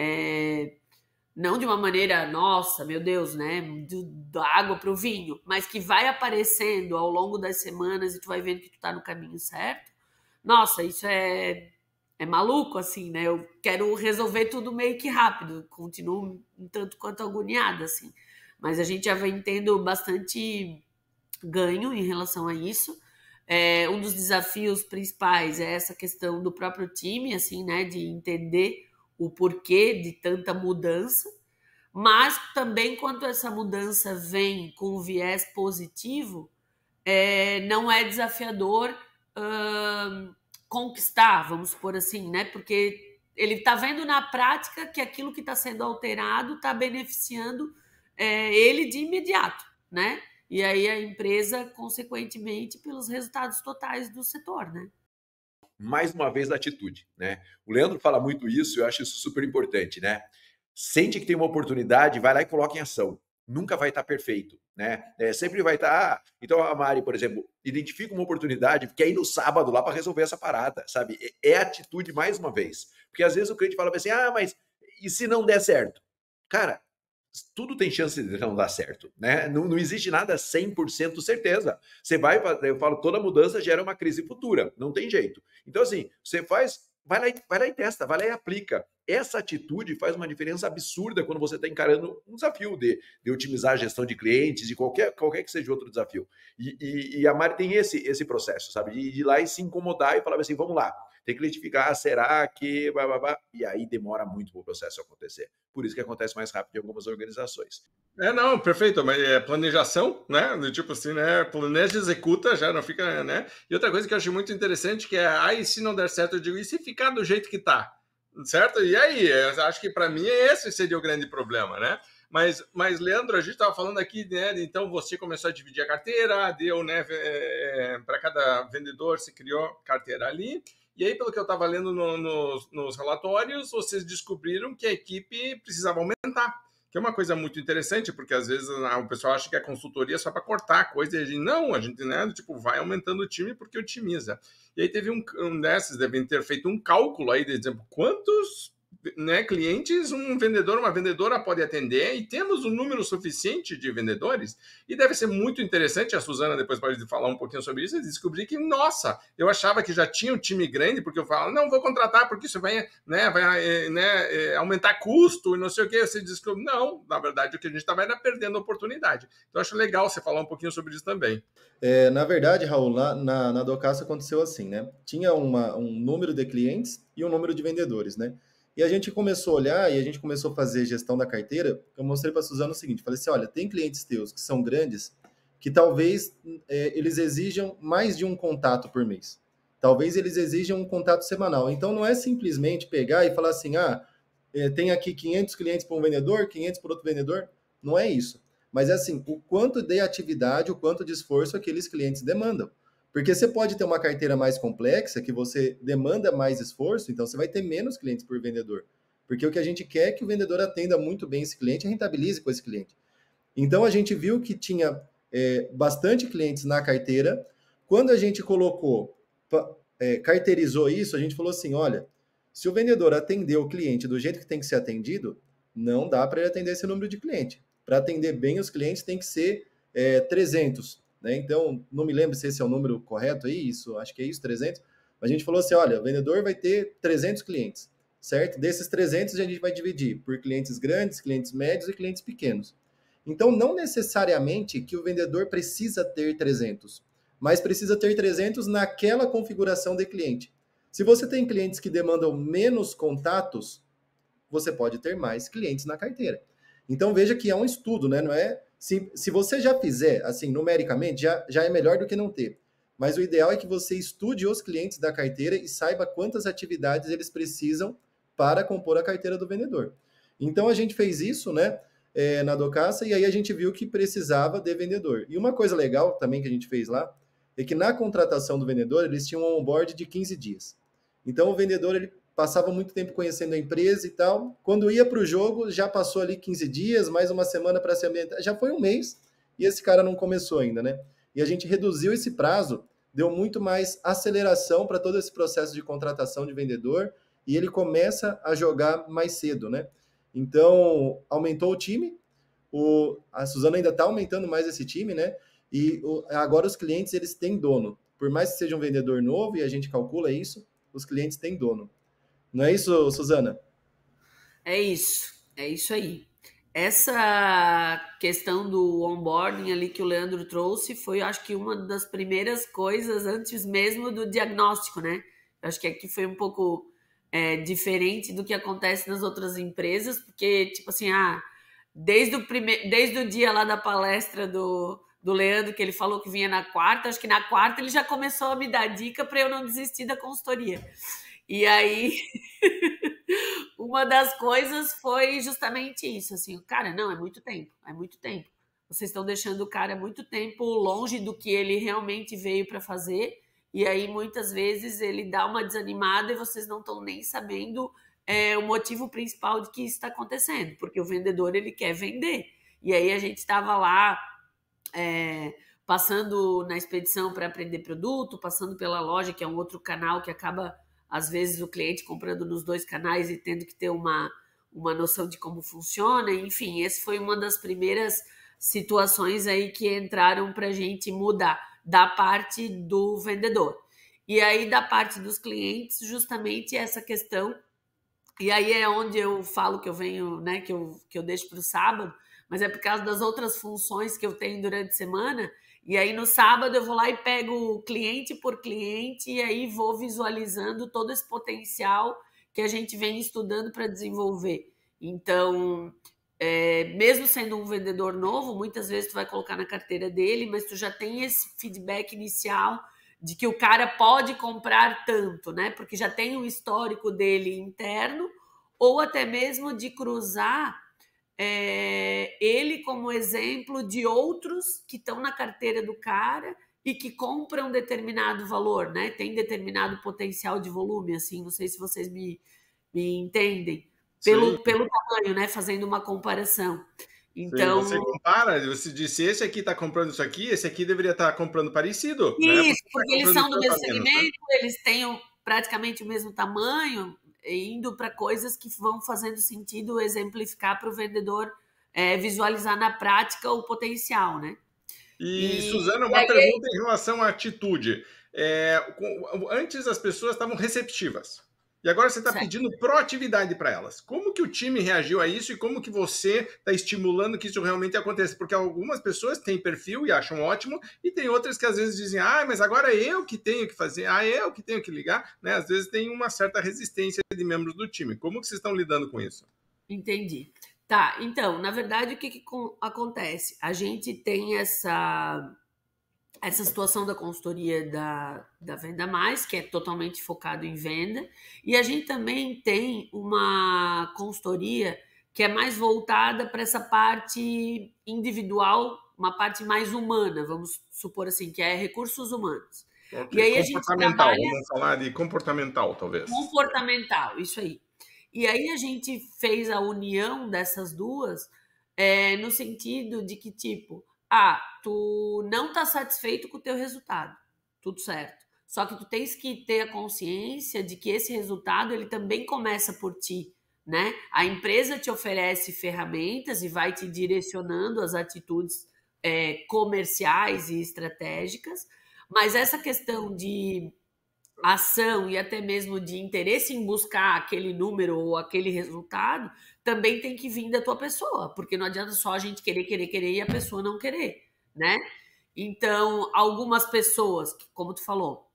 não de uma maneira, nossa, meu Deus, né, da água para o vinho, mas que vai aparecendo ao longo das semanas e tu vai vendo que tu tá no caminho certo, nossa, isso é maluco, assim, né? Eu quero resolver tudo meio que rápido, continuo um tanto quanto agoniada, assim. Mas a gente já vem tendo bastante ganho em relação a isso. Um dos desafios principais é essa questão do próprio time, assim, né? De entender o porquê de tanta mudança, mas também quando essa mudança vem com um viés positivo, não é desafiador conquistar, vamos supor assim, né? Porque ele está vendo na prática que aquilo que está sendo alterado está beneficiando ele de imediato, né? E aí a empresa, consequentemente, pelos resultados totais do setor, né? Mais uma vez, a atitude, né? O Leandro fala muito isso, eu acho isso super importante, né? Sente que tem uma oportunidade, vai lá e coloca em ação. Nunca vai estar perfeito, né? Sempre vai estar. Então, a Mari, por exemplo, identifica uma oportunidade, quer ir no sábado lá para resolver essa parada, sabe? É atitude mais uma vez. Porque às vezes o cliente fala assim: mas e se não der certo? Cara, tudo tem chance de não dar certo, né? Não existe nada 100% certeza. Você vai, eu falo, toda mudança gera uma crise futura, não tem jeito. Então, assim, você vai lá e testa, vai lá e aplica. Essa atitude faz uma diferença absurda quando você está encarando um desafio de otimizar a gestão de clientes, de qualquer que seja outro desafio. E a Mari tem esse processo, sabe? De ir lá e se incomodar e falar assim, vamos lá, tem que identificar, será que... E aí demora muito para o processo acontecer. Por isso que acontece mais rápido em algumas organizações. Não, perfeito, mas é planejação, né? Do tipo assim, né? Planeja e executa, já não fica, né? E outra coisa que eu achei muito interessante, que e se não der certo, eu digo, e se ficar do jeito que tá? Certo? E aí? Eu acho que para mim esse seria o grande problema, né? Mas Leandro, a gente estava falando aqui, né? Então você começou a dividir a carteira, deu, né? Para cada vendedor se criou carteira ali. E aí, pelo que eu estava lendo nos relatórios, vocês descobriram que a equipe precisava aumentar. Que é uma coisa muito interessante, porque às vezes o pessoal acha que a consultoria é só para cortar a coisa, e a gente, né, tipo, vai aumentando o time porque otimiza. E aí teve vocês devem ter feito um cálculo aí, de exemplo, quantos, né, clientes um vendedor, uma vendedora pode atender, e temos um número suficiente de vendedores, e deve ser muito interessante, a Suzana depois pode falar um pouquinho sobre isso, e descobrir que, nossa, eu achava que já tinha um time grande, porque eu falo, não, vou contratar, porque isso vai aumentar custo, e não sei o que, você descobre, não, na verdade, o que a gente estava era perdendo a oportunidade. Então, acho legal você falar um pouquinho sobre isso também. Na verdade, Raul, na Docassa aconteceu assim, né? Tinha um número de clientes e um número de vendedores, né? E a gente começou a olhar e a gente começou a fazer gestão da carteira. Eu mostrei para a Suzana o seguinte, falei assim, olha, tem clientes teus que são grandes que talvez eles exijam mais de um contato por mês. Talvez eles exijam um contato semanal. Então, não é simplesmente pegar e falar assim, tem aqui 500 clientes para um vendedor, 500 para outro vendedor. Não é isso. Mas é assim, o quanto de atividade, o quanto de esforço aqueles clientes demandam. Porque você pode ter uma carteira mais complexa, que você demanda mais esforço, então você vai ter menos clientes por vendedor. Porque o que a gente quer é que o vendedor atenda muito bem esse cliente e rentabilize com esse cliente. Então a gente viu que tinha bastante clientes na carteira. Quando a gente carteirizou isso, a gente falou assim, olha, se o vendedor atender o cliente do jeito que tem que ser atendido, não dá para ele atender esse número de cliente. Para atender bem os clientes tem que ser 300. Né? Então, não me lembro se esse é o número correto aí, acho que é isso, 300. Mas a gente falou assim, olha, o vendedor vai ter 300 clientes, certo? Desses 300 a gente vai dividir por clientes grandes, clientes médios e clientes pequenos. Então, não necessariamente que o vendedor precisa ter 300, mas precisa ter 300 naquela configuração de cliente. Se você tem clientes que demandam menos contatos, você pode ter mais clientes na carteira. Então, veja que é um estudo, né? Não é... Se você já fizer, assim, numericamente, já é melhor do que não ter. Mas o ideal é que você estude os clientes da carteira e saiba quantas atividades eles precisam para compor a carteira do vendedor. Então, a gente fez isso, né, na Docassa, e aí a gente viu que precisava de vendedor. E uma coisa legal também que a gente fez lá é que na contratação do vendedor, eles tinham um onboard de 15 dias. Então, o vendedor, ele passava muito tempo conhecendo a empresa e tal. Quando ia para o jogo, já passou ali 15 dias, mais uma semana para se ambientar. Já foi um mês e esse cara não começou ainda, né? E a gente reduziu esse prazo, deu muito mais aceleração para todo esse processo de contratação de vendedor e ele começa a jogar mais cedo, né? Então, aumentou o time. A Suzana ainda está aumentando mais esse time, né? E agora os clientes, eles têm dono. Por mais que seja um vendedor novo, e a gente calcula isso, os clientes têm dono. Não é isso, Suzana? É isso aí. Essa questão do onboarding ali que o Leandro trouxe foi, acho que, uma das primeiras coisas antes mesmo do diagnóstico, né? Acho que aqui foi um pouco diferente do que acontece nas outras empresas, porque, tipo assim, desde o dia lá da palestra do Leandro, que ele falou que vinha na quarta, acho que na quarta ele já começou a me dar dica para eu não desistir da consultoria. E aí, uma das coisas foi justamente isso, assim, cara, não, é muito tempo. Vocês estão deixando o cara muito tempo longe do que ele realmente veio para fazer, e aí muitas vezes ele dá uma desanimada e vocês não estão nem sabendo o motivo principal de que isso está acontecendo, porque o vendedor, ele quer vender. E aí a gente estava lá passando na expedição para aprender produto, passando pela loja, que é um outro canal que acaba, às vezes, o cliente comprando nos dois canais e tendo que ter uma noção de como funciona. Enfim, essa foi uma das primeiras situações aí que entraram para a gente mudar da parte do vendedor. E aí, da parte dos clientes, justamente essa questão. E aí é onde eu falo que eu venho, né, que eu deixo para o sábado, mas é por causa das outras funções que eu tenho durante a semana. E aí no sábado eu vou lá e pego cliente por cliente e aí vou visualizando todo esse potencial que a gente vem estudando para desenvolver. Então, mesmo sendo um vendedor novo, muitas vezes tu vai colocar na carteira dele, mas tu já tem esse feedback inicial de que o cara pode comprar tanto, né? Porque já tem um histórico dele interno, ou até mesmo de cruzar ele como exemplo de outros que estão na carteira do cara e que compram determinado valor, né? Tem determinado potencial de volume, assim, não sei se vocês me entendem, pelo tamanho, né? Fazendo uma comparação. Então, você compara, você disse, esse aqui está comprando isso aqui, esse aqui deveria estar comprando parecido. Isso, né? porque eles são do mesmo segmento, eles têm praticamente o mesmo tamanho, indo para coisas que vão fazendo sentido exemplificar para o vendedor visualizar na prática o potencial, né? E Suzana, uma pergunta em relação à atitude. Antes as pessoas estavam receptivas. E agora você está pedindo proatividade para elas. Como que o time reagiu a isso e como que você está estimulando que isso realmente aconteça? Porque algumas pessoas têm perfil e acham ótimo, e tem outras que às vezes dizem, mas agora eu que tenho que fazer, eu que tenho que ligar, né? Às vezes tem uma certa resistência de membros do time. Como que vocês estão lidando com isso? Entendi. Tá, então, na verdade, o que acontece? A gente tem essa situação da consultoria da Venda Mais, que é totalmente focado em venda, e a gente também tem uma consultoria que é mais voltada para essa parte individual, uma parte mais humana, vamos supor assim, que é recursos humanos. Okay. E aí a gente trabalha... Vamos falar de comportamental, talvez. Comportamental, isso aí. E aí a gente fez a união dessas duas no sentido de que, tipo, tu não está satisfeito com o teu resultado, tudo certo. Só que tu tens que ter a consciência de que esse resultado ele também começa por ti, né? A empresa te oferece ferramentas e vai te direcionando as atitudes comerciais e estratégicas, mas essa questão de ação e até mesmo de interesse em buscar aquele número ou aquele resultado, também tem que vir da tua pessoa, porque não adianta só a gente querer e a pessoa não querer, né? Então, algumas pessoas, como tu falou,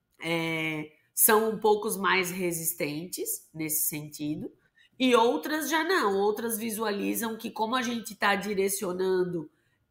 são um pouco mais resistentes nesse sentido, e outras já não, outras visualizam que como a gente está direcionando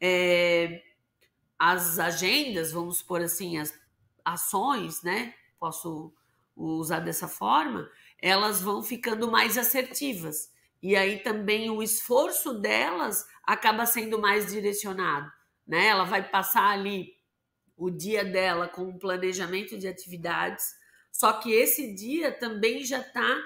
as agendas, vamos supor assim, as ações, né? Posso usar dessa forma, elas vão ficando mais assertivas. E aí também o esforço delas acaba sendo mais direcionado, né? Ela vai passar ali o dia dela com um planejamento de atividades, só que esse dia também já está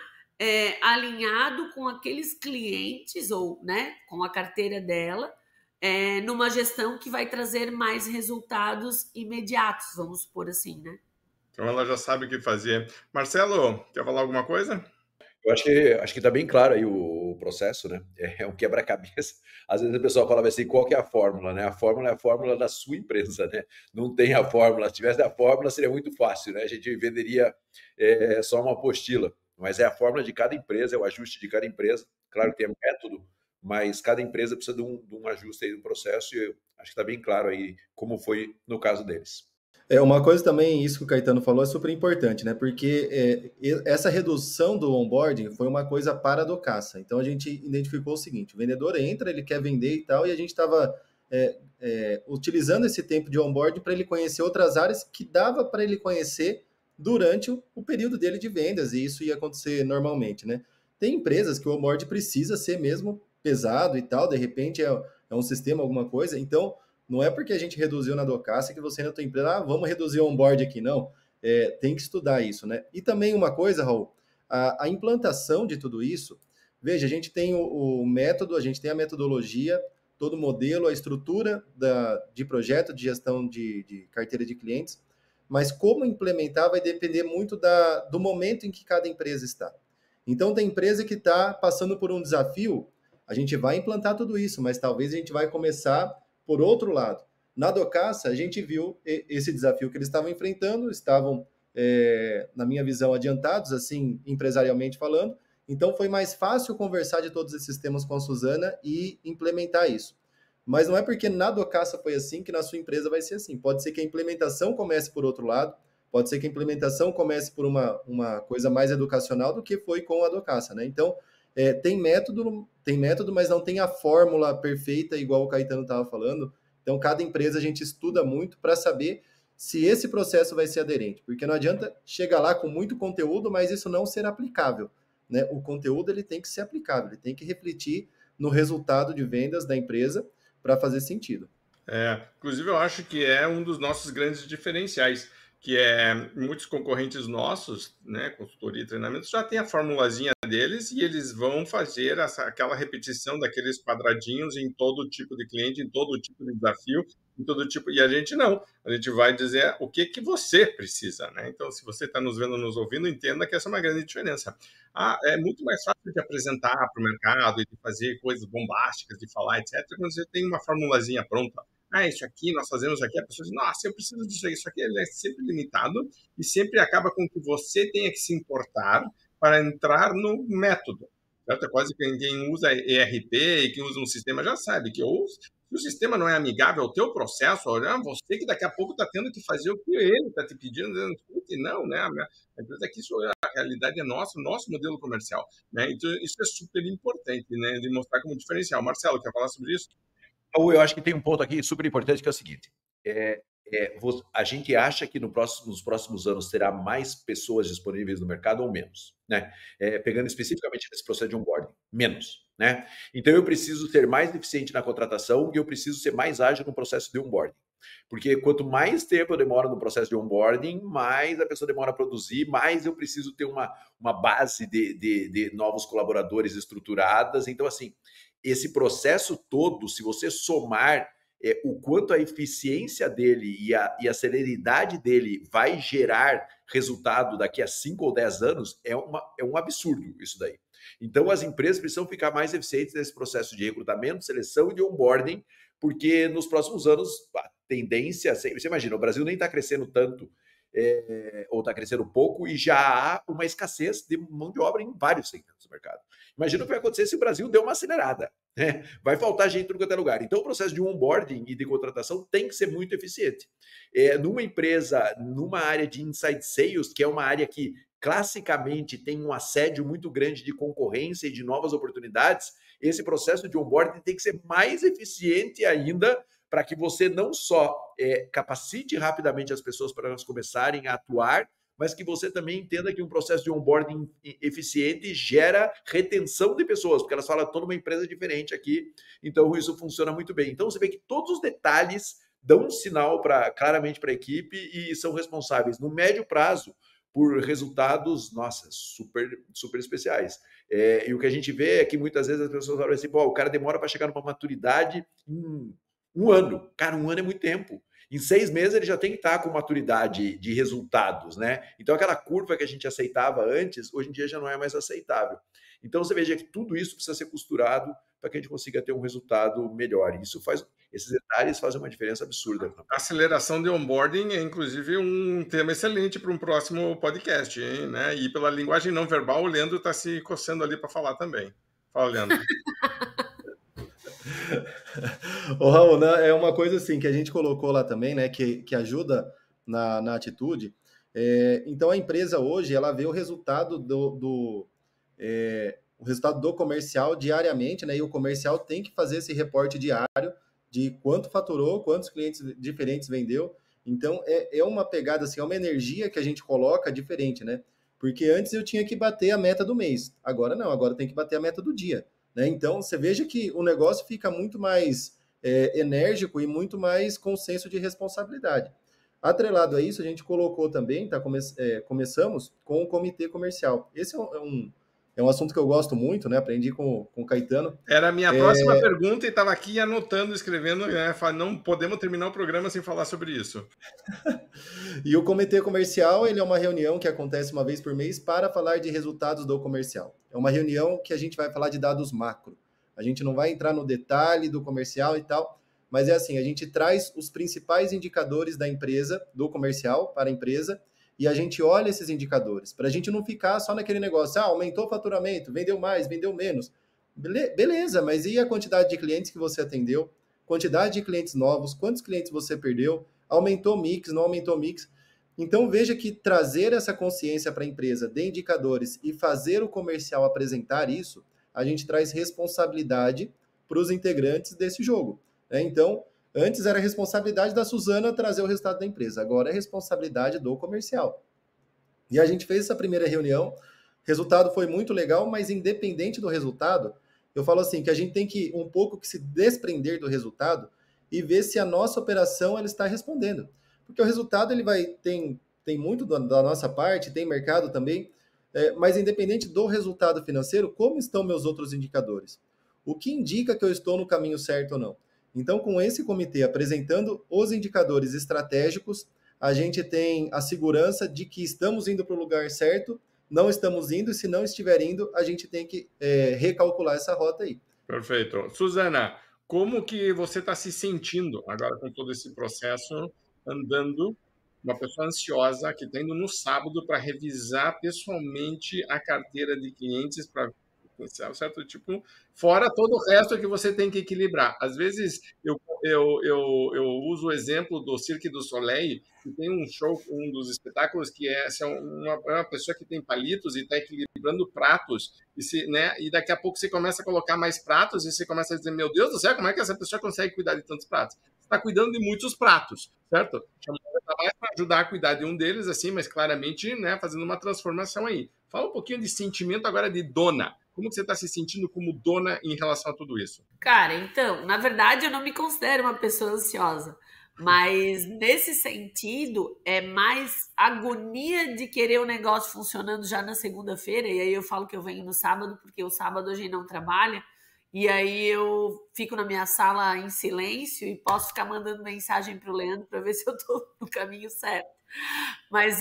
alinhado com aqueles clientes ou, né, com a carteira dela, numa gestão que vai trazer mais resultados imediatos, vamos supor assim, né? Então ela já sabe o que fazer. Marcelo, quer falar alguma coisa? Eu acho que está bem claro aí o processo, né? É um quebra-cabeça. Às vezes a pessoa fala assim, qual que é a fórmula, né? A fórmula é a fórmula da sua empresa, né? Não tem a fórmula. Se tivesse a fórmula, seria muito fácil, né? A gente venderia só uma apostila. Mas é a fórmula de cada empresa, é o ajuste de cada empresa. Claro que tem método, mas cada empresa precisa de um ajuste aí do processo e eu acho que está bem claro aí como foi no caso deles. Uma coisa também, isso que o Caetano falou, é super importante, né? Porque essa redução do onboarding foi uma coisa para a Docassa. Então, a gente identificou o seguinte, o vendedor entra, ele quer vender e tal, e a gente estava utilizando esse tempo de onboarding para ele conhecer outras áreas que dava para ele conhecer durante o período dele de vendas, e isso ia acontecer normalmente, né? Tem empresas que o onboarding precisa ser mesmo pesado e tal, de repente é um sistema, alguma coisa, então... Não é porque a gente reduziu na Docassa que você na tua empresa, vamos reduzir o onboard aqui, não. Tem que estudar isso, né? E também uma coisa, Raul, a implantação de tudo isso, veja, a gente tem o método, a gente tem a metodologia, todo o modelo, a estrutura de projeto, de gestão de carteira de clientes, mas como implementar vai depender muito do momento em que cada empresa está. Então, tem empresa que está passando por um desafio, a gente vai implantar tudo isso, mas talvez a gente vai começar... Por outro lado, na Docassa, a gente viu esse desafio que eles estavam enfrentando, estavam, na minha visão, adiantados, assim, empresarialmente falando, então foi mais fácil conversar de todos esses temas com a Suzana e implementar isso. Mas não é porque na Docassa foi assim que na sua empresa vai ser assim. Pode ser que a implementação comece por outro lado, pode ser que a implementação comece por uma coisa mais educacional do que foi com a Docassa, né? Então, tem método, mas não tem a fórmula perfeita, igual o Caetano estava falando. Então, cada empresa a gente estuda muito para saber se esse processo vai ser aderente. Porque não adianta chegar lá com muito conteúdo, mas isso não ser aplicável, né? O conteúdo ele tem que ser aplicável, ele tem que refletir no resultado de vendas da empresa para fazer sentido. Inclusive, eu acho que é um dos nossos grandes diferenciais, que muitos concorrentes nossos, né, consultoria e treinamento, já tem a formulazinha deles e eles vão fazer aquela repetição daqueles quadradinhos em todo tipo de cliente, em todo tipo de desafio, em todo tipo. E a gente não, a gente vai dizer o que você precisa, né? Então, se você está nos vendo, nos ouvindo, entenda que essa é uma grande diferença. É muito mais fácil de apresentar para o mercado e de fazer coisas bombásticas, de falar, etc., quando você tem uma formulazinha pronta. Isso aqui, nós fazemos aqui, a pessoa diz, nossa, eu preciso disso aqui. Isso aqui ele é sempre limitado e sempre acaba com que você tenha que se importar para entrar no método. Certo? É quase que quem usa ERP e quem usa um sistema já sabe que ou se o sistema não é amigável ao teu processo, você que daqui a pouco está tendo que fazer o que ele está te pedindo, dizendo, não, né? A empresa aqui, a realidade é nossa, o nosso modelo comercial. Né? Então, isso é super importante, né? De mostrar como diferencial. Marcelo, quer falar sobre isso? Eu acho que tem um ponto aqui super importante que é o seguinte: a gente acha que nos próximos anos terá mais pessoas disponíveis no mercado ou menos, né? Pegando especificamente nesse processo de onboarding, menos, né? Então eu preciso ser mais eficiente na contratação e eu preciso ser mais ágil no processo de onboarding. Porque quanto mais tempo eu demoro no processo de onboarding, mais a pessoa demora a produzir, mais eu preciso ter uma base de novos colaboradores estruturadas. Então, assim, esse processo todo, se você somar o quanto a eficiência dele e a celeridade dele vai gerar resultado daqui a 5 ou 10 anos, é um absurdo isso daí. Então, as empresas precisam ficar mais eficientes nesse processo de recrutamento, seleção e de onboarding, porque nos próximos anos a tendência... Você imagina, o Brasil nem está crescendo tanto, ou está crescendo pouco, e já há uma escassez de mão de obra em vários segmentos do mercado. Imagina o que vai acontecer se o Brasil der uma acelerada. Né? Vai faltar gente em tudo quanto é lugar. Então, o processo de onboarding e de contratação tem que ser muito eficiente. Numa empresa, numa área de inside sales, que é uma área que classicamente tem um assédio muito grande de concorrência e de novas oportunidades, esse processo de onboarding tem que ser mais eficiente ainda para que você não só capacite rapidamente as pessoas para elas começarem a atuar, mas que você também entenda que um processo de onboarding eficiente gera retenção de pessoas, porque elas falam, estou numa empresa diferente aqui, então isso funciona muito bem. Então você vê que todos os detalhes dão um sinal claramente para a equipe e são responsáveis no médio prazo por resultados, nossa, super, super especiais. E o que a gente vê é que muitas vezes as pessoas falam assim, pô, o cara demora para chegar numa maturidade em 1 ano. Cara, 1 ano é muito tempo. Em 6 meses ele já tem que estar com maturidade de resultados, né? Então aquela curva que a gente aceitava antes, hoje em dia já não é mais aceitável. Então você veja que tudo isso precisa ser costurado para que a gente consiga ter um resultado melhor. E esses detalhes fazem uma diferença absurda. A aceleração de onboarding é, inclusive, um tema excelente para um próximo podcast, hein? Né? E pela linguagem não verbal, o Leandro está se coçando ali para falar também. Fala, Leandro. Ô, Raul, né, é uma coisa assim que a gente colocou lá também, né, que ajuda na atitude. Então a empresa hoje ela vê o resultado o resultado do comercial diariamente, né? E o comercial tem que fazer esse reporte diário de quanto faturou, quantos clientes diferentes vendeu. Então é uma pegada assim, é uma energia que a gente coloca diferente, né? Porque antes eu tinha que bater a meta do mês, agora não, agora tem que bater a meta do dia. Né? Então, você veja que o negócio fica muito mais enérgico e muito mais com senso de responsabilidade. Atrelado a isso, a gente colocou também, começamos com o comitê comercial. Esse é um assunto que eu gosto muito, né? Aprendi com o Caetano. Era a minha próxima pergunta e estava aqui anotando, escrevendo, né? Não podemos terminar o programa sem falar sobre isso. E o comitê comercial, ele é uma reunião que acontece uma vez por mês para falar de resultados do comercial. É uma reunião que a gente vai falar de dados macro. A gente não vai entrar no detalhe do comercial e tal, mas é assim, a gente traz os principais indicadores da empresa, do comercial para a empresa, e a gente olha esses indicadores, para a gente não ficar só naquele negócio, aumentou o faturamento, vendeu mais, vendeu menos. Beleza, mas e a quantidade de clientes que você atendeu? Quantidade de clientes novos, quantos clientes você perdeu? Aumentou o mix, não aumentou o mix? Então veja que trazer essa consciência para a empresa de indicadores e fazer o comercial apresentar isso, a gente traz responsabilidade para os integrantes desse jogo. Né? Então, antes era responsabilidade da Suzana trazer o resultado da empresa, agora é responsabilidade do comercial. E a gente fez essa primeira reunião, o resultado foi muito legal, mas independente do resultado, eu falo assim, que a gente tem que um pouco que se desprender do resultado e ver se a nossa operação ela está respondendo. Porque o resultado ele tem muito da nossa parte, tem mercado também, mas independente do resultado financeiro, como estão meus outros indicadores? O que indica que eu estou no caminho certo ou não? Então, com esse comitê apresentando os indicadores estratégicos, a gente tem a segurança de que estamos indo para o lugar certo, não estamos indo, e se não estiver indo, a gente tem que recalcular essa rota aí. Perfeito. Suzana, como que você está se sentindo agora com todo esse processo andando? Uma pessoa ansiosa que está indo no sábado para revisar pessoalmente a carteira de clientes para certo tipo, fora todo o resto que você tem que equilibrar. Às vezes eu uso o exemplo do Cirque du Soleil, que tem um show, um dos espetáculos que é uma pessoa que tem palitos e está equilibrando pratos e daqui a pouco você começa a colocar mais pratos e você começa a dizer, meu Deus do céu, como é que essa pessoa consegue cuidar de tantos pratos? Você está cuidando de muitos pratos, certo? Mais para ajudar a cuidar de um deles, assim, mas claramente, né, fazendo uma transformação aí. Fala um pouquinho de sentimento agora de dona. Como que você está se sentindo como dona em relação a tudo isso? Cara, então, na verdade, eu não me considero uma pessoa ansiosa, mas nesse sentido, é mais agonia de querer o negócio funcionando já na segunda-feira, e aí eu falo que eu venho no sábado, porque o sábado a gente não trabalha, e aí eu fico na minha sala em silêncio e posso ficar mandando mensagem para o Leandro para ver se eu estou no caminho certo. Mas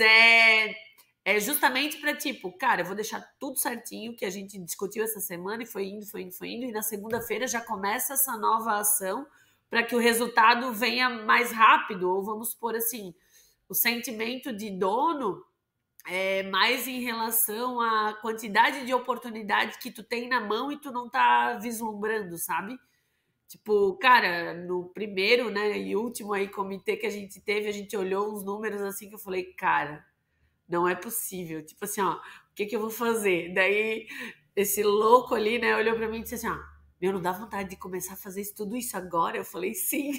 é justamente para tipo, cara, eu vou deixar tudo certinho que a gente discutiu essa semana e foi indo, e na segunda-feira já começa essa nova ação para que o resultado venha mais rápido, ou vamos supor assim, o sentimento de dono é mais em relação à quantidade de oportunidades que tu tem na mão e tu não tá vislumbrando, sabe? Tipo, cara, no primeiro, né, e último aí comitê que a gente teve, a gente olhou uns números assim que eu falei, cara, não é possível. Tipo assim, ó, o que eu vou fazer? Daí, esse louco ali, né, olhou pra mim e disse assim, ó, meu, não dá vontade de começar a fazer tudo isso agora? Eu falei, sim.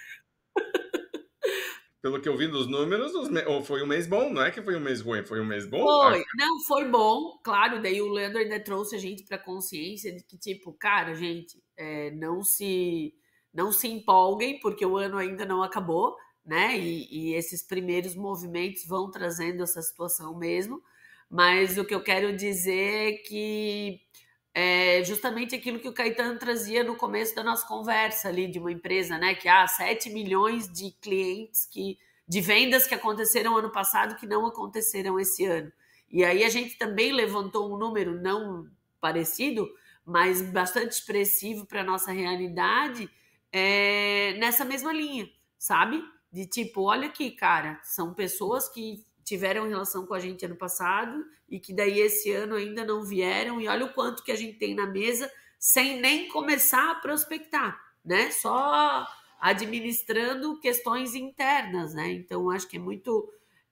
Pelo que eu vi dos números, foi um mês bom, não é que foi um mês ruim, foi um mês bom? Foi, não, foi bom, claro, daí o Leandro ainda trouxe a gente pra consciência de que, tipo, cara, gente, não se empolguem, porque o ano ainda não acabou, né? E esses primeiros movimentos vão trazendo essa situação mesmo. Mas o que eu quero dizer é que é justamente aquilo que o Caetano trazia no começo da nossa conversa ali, de uma empresa, né? Que há 7 milhões de clientes de vendas que aconteceram ano passado que não aconteceram esse ano. E aí a gente também levantou um número não parecido, mas bastante expressivo para a nossa realidade, nessa mesma linha, sabe? De tipo, olha aqui, cara, são pessoas que tiveram relação com a gente ano passado e que daí esse ano ainda não vieram, e olha o quanto que a gente tem na mesa sem nem começar a prospectar, né? Só administrando questões internas, né? Então, acho que é muito...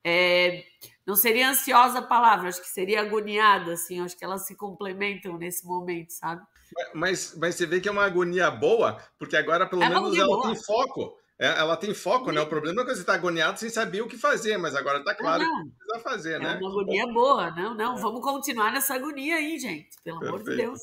não seria ansiosa a palavra, acho que seria agoniada, assim, acho que elas se complementam nesse momento, sabe? Mas você vê que é uma agonia boa, porque agora pelo menos ela tem foco. Ela tem foco, né? O problema é que você está agoniado sem saber o que fazer, mas agora está claro o que precisa fazer, né? É uma agonia boa, não, vamos continuar nessa agonia aí, gente, pelo amor de Deus.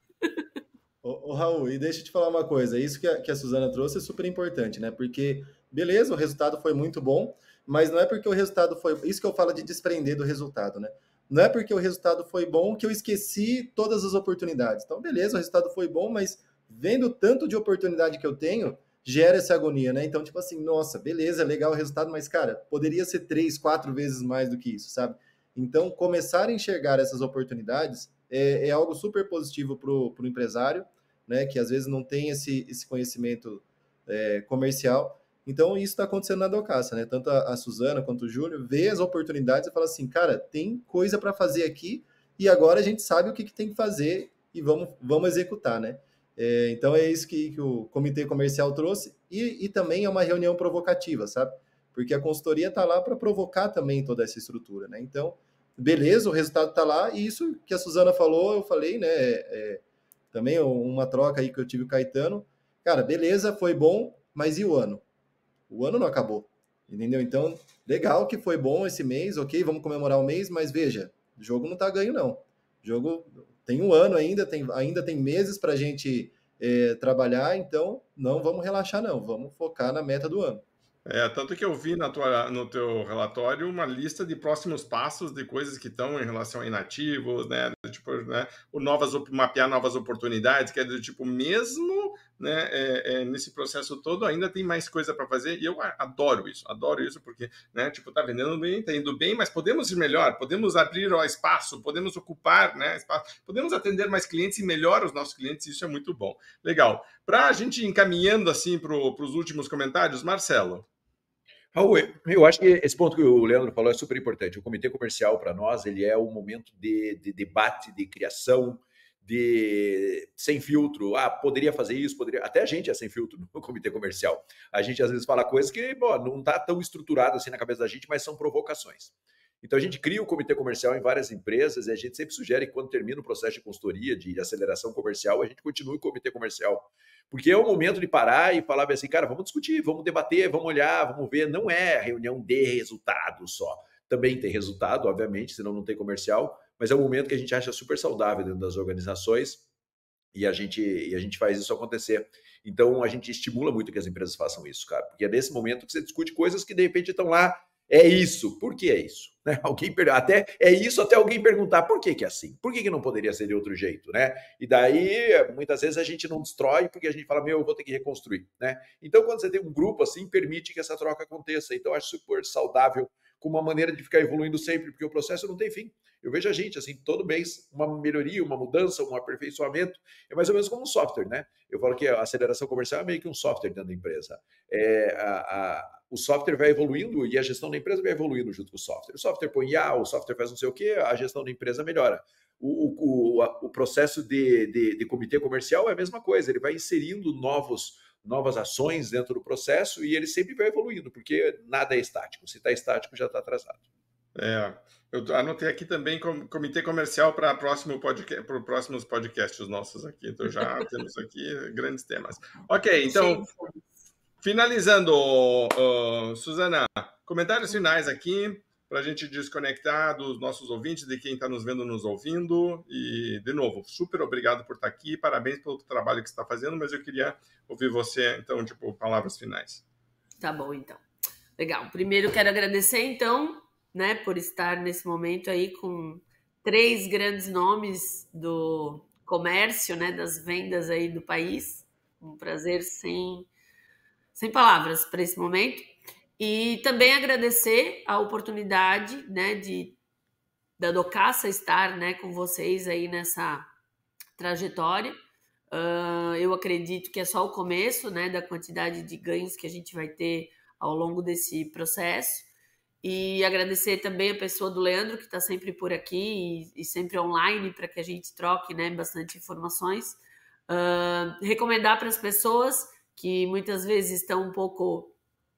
Ô, Raul, e deixa eu te falar uma coisa, isso que a Suzana trouxe é super importante, né? Porque, beleza, o resultado foi muito bom, mas não é porque o resultado foi... Isso que eu falo de desprender do resultado, né? Não é porque o resultado foi bom que eu esqueci todas as oportunidades. Então, beleza, o resultado foi bom, mas vendo o tanto de oportunidade que eu tenho, gera essa agonia, né? Então, tipo assim, nossa, beleza, legal o resultado, mas, cara, poderia ser 3, 4 vezes mais do que isso, sabe? Então, começar a enxergar essas oportunidades é algo super positivo para o empresário, né? Que às vezes não tem esse conhecimento comercial. Então, isso está acontecendo na Docassa, né? Tanto a Suzana quanto o Júlio vê as oportunidades e fala assim, cara, tem coisa para fazer aqui e agora a gente sabe o que tem que fazer e vamos executar, né? Então, é isso que o comitê comercial trouxe e também é uma reunião provocativa, sabe? Porque a consultoria está lá para provocar também toda essa estrutura, né? Então, beleza, o resultado está lá e isso que a Suzana falou, eu falei, né? Também uma troca aí que eu tive com o Caetano. Cara, beleza, foi bom, mas e o ano? O ano não acabou, entendeu? Então, legal que foi bom esse mês, ok, vamos comemorar o mês, mas veja, o jogo não tá ganho, não. O jogo tem um ano ainda tem meses para a gente trabalhar, então não vamos relaxar, não. Vamos focar na meta do ano. Tanto que eu vi no teu relatório uma lista de próximos passos de coisas que estão em relação a inativos, né? Tipo, né? Mapear novas oportunidades, que é do tipo, mesmo né, nesse processo todo, ainda tem mais coisa para fazer, e eu adoro isso, porque, né, tipo, tá vendendo bem, tá indo bem, mas podemos ir melhor, podemos abrir espaço, podemos ocupar, né, espaço, podemos atender mais clientes e melhor os nossos clientes, isso é muito bom. Legal. Para a gente ir encaminhando assim para os últimos comentários, Marcelo. Raul, eu acho que esse ponto que o Leandro falou é super importante. O comitê comercial, para nós, ele é um momento de debate, de criação, sem filtro. Poderia fazer isso, poderia... Até a gente é sem filtro no comitê comercial. A gente, às vezes, fala coisas que não está tão estruturado assim na cabeça da gente, mas são provocações. Então, a gente cria o comitê comercial em várias empresas e a gente sempre sugere que, quando termina o processo de consultoria, de aceleração comercial, a gente continue o comitê comercial. Porque é o momento de parar e falar assim, cara, vamos discutir, vamos debater, vamos olhar, vamos ver. Não é reunião de resultado só. Também tem resultado, obviamente, senão não tem comercial, mas é um momento que a gente acha super saudável dentro das organizações e a gente faz isso acontecer. Então, a gente estimula muito que as empresas façam isso, cara. Porque é nesse momento que você discute coisas que, de repente, estão lá. É isso. Por que é isso? Né? Até alguém perguntar por que é assim? Por que não poderia ser de outro jeito? Né? E daí, muitas vezes, a gente não destrói porque a gente fala, eu vou ter que reconstruir. Né? Então, quando você tem um grupo assim, permite que essa troca aconteça. Então, acho super saudável, com uma maneira de ficar evoluindo sempre, porque o processo não tem fim. Eu vejo a gente, assim, todo mês, uma melhoria, uma mudança, um aperfeiçoamento. É mais ou menos como um software, né? Eu falo que a aceleração comercial é meio que um software dentro da empresa. O software vai evoluindo e a gestão da empresa vai evoluindo junto com o software. O software põe IA, o software faz não sei o quê, a gestão da empresa melhora. O processo de comitê comercial é a mesma coisa, ele vai inserindo novas ações dentro do processo e ele sempre vai evoluindo, porque nada é estático. Se está estático, já está atrasado. Eu anotei aqui também comitê comercial para os próximos podcasts nossos aqui. Então já temos aqui grandes temas. Ok, então, finalizando, Suzana, comentários finais aqui. para a gente desconectar dos nossos ouvintes, de quem está nos vendo, nos ouvindo. E, de novo, super obrigado por estar aqui, parabéns pelo trabalho que você está fazendo, mas eu queria ouvir você, então, tipo, palavras finais. Tá bom, então. Legal. Primeiro, quero agradecer, então, né, por estar nesse momento aí com 3 grandes nomes do comércio, né, das vendas aí do país. Um prazer sem palavras para esse momento. E também agradecer a oportunidade, né, da Docassa estar, né, com vocês aí nessa trajetória. Eu acredito que é só o começo, né, da quantidade de ganhos que a gente vai ter ao longo desse processo. E agradecer também a pessoa do Leandro, que está sempre por aqui e sempre online, para que a gente troque, né, bastante informações. Recomendar para as pessoas que muitas vezes estão um pouco,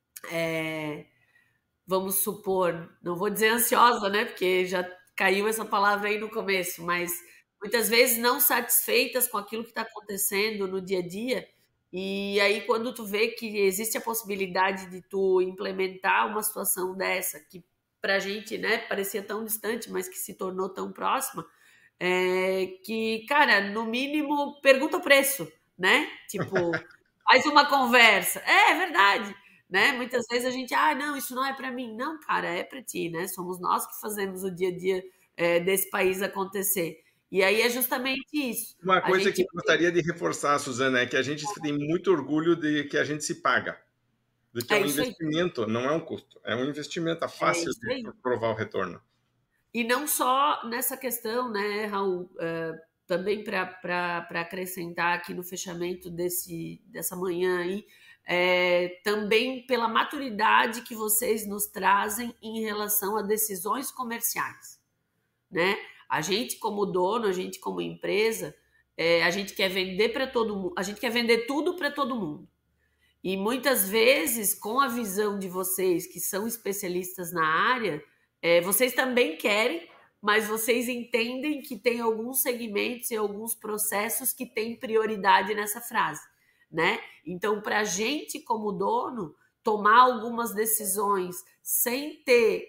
vamos supor, não vou dizer ansiosa, né, porque já caiu essa palavra aí no começo, mas muitas vezes não satisfeitas com aquilo que está acontecendo no dia a dia. E aí, quando tu vê que existe a possibilidade de tu implementar uma situação dessa, que pra gente, né, parecia tão distante, mas que se tornou tão próxima, que, cara, no mínimo, pergunta o preço, né? Tipo, faz uma conversa. É verdade, né? Muitas vezes a gente, não, isso não é pra mim. Não, cara, é pra ti, né? Somos nós que fazemos o dia a dia desse país acontecer. E aí é justamente isso. Uma coisa que eu gostaria de reforçar, Suzana, é que a gente tem muito orgulho de que a gente se paga. De que é um investimento, não é um custo. É um investimento, é fácil de provar o retorno. E não só nessa questão, né, Raul, também para acrescentar aqui no fechamento dessa manhã aí, também pela maturidade que vocês nos trazem em relação a decisões comerciais, né? A gente como dono, a gente como empresa, a gente quer vender para todo mundo, a gente quer vender tudo para todo mundo. E muitas vezes, com a visão de vocês, que são especialistas na área, vocês também querem, mas vocês entendem que tem alguns segmentos e alguns processos que têm prioridade nessa frase, né? Então, para a gente, como dono, tomar algumas decisões sem ter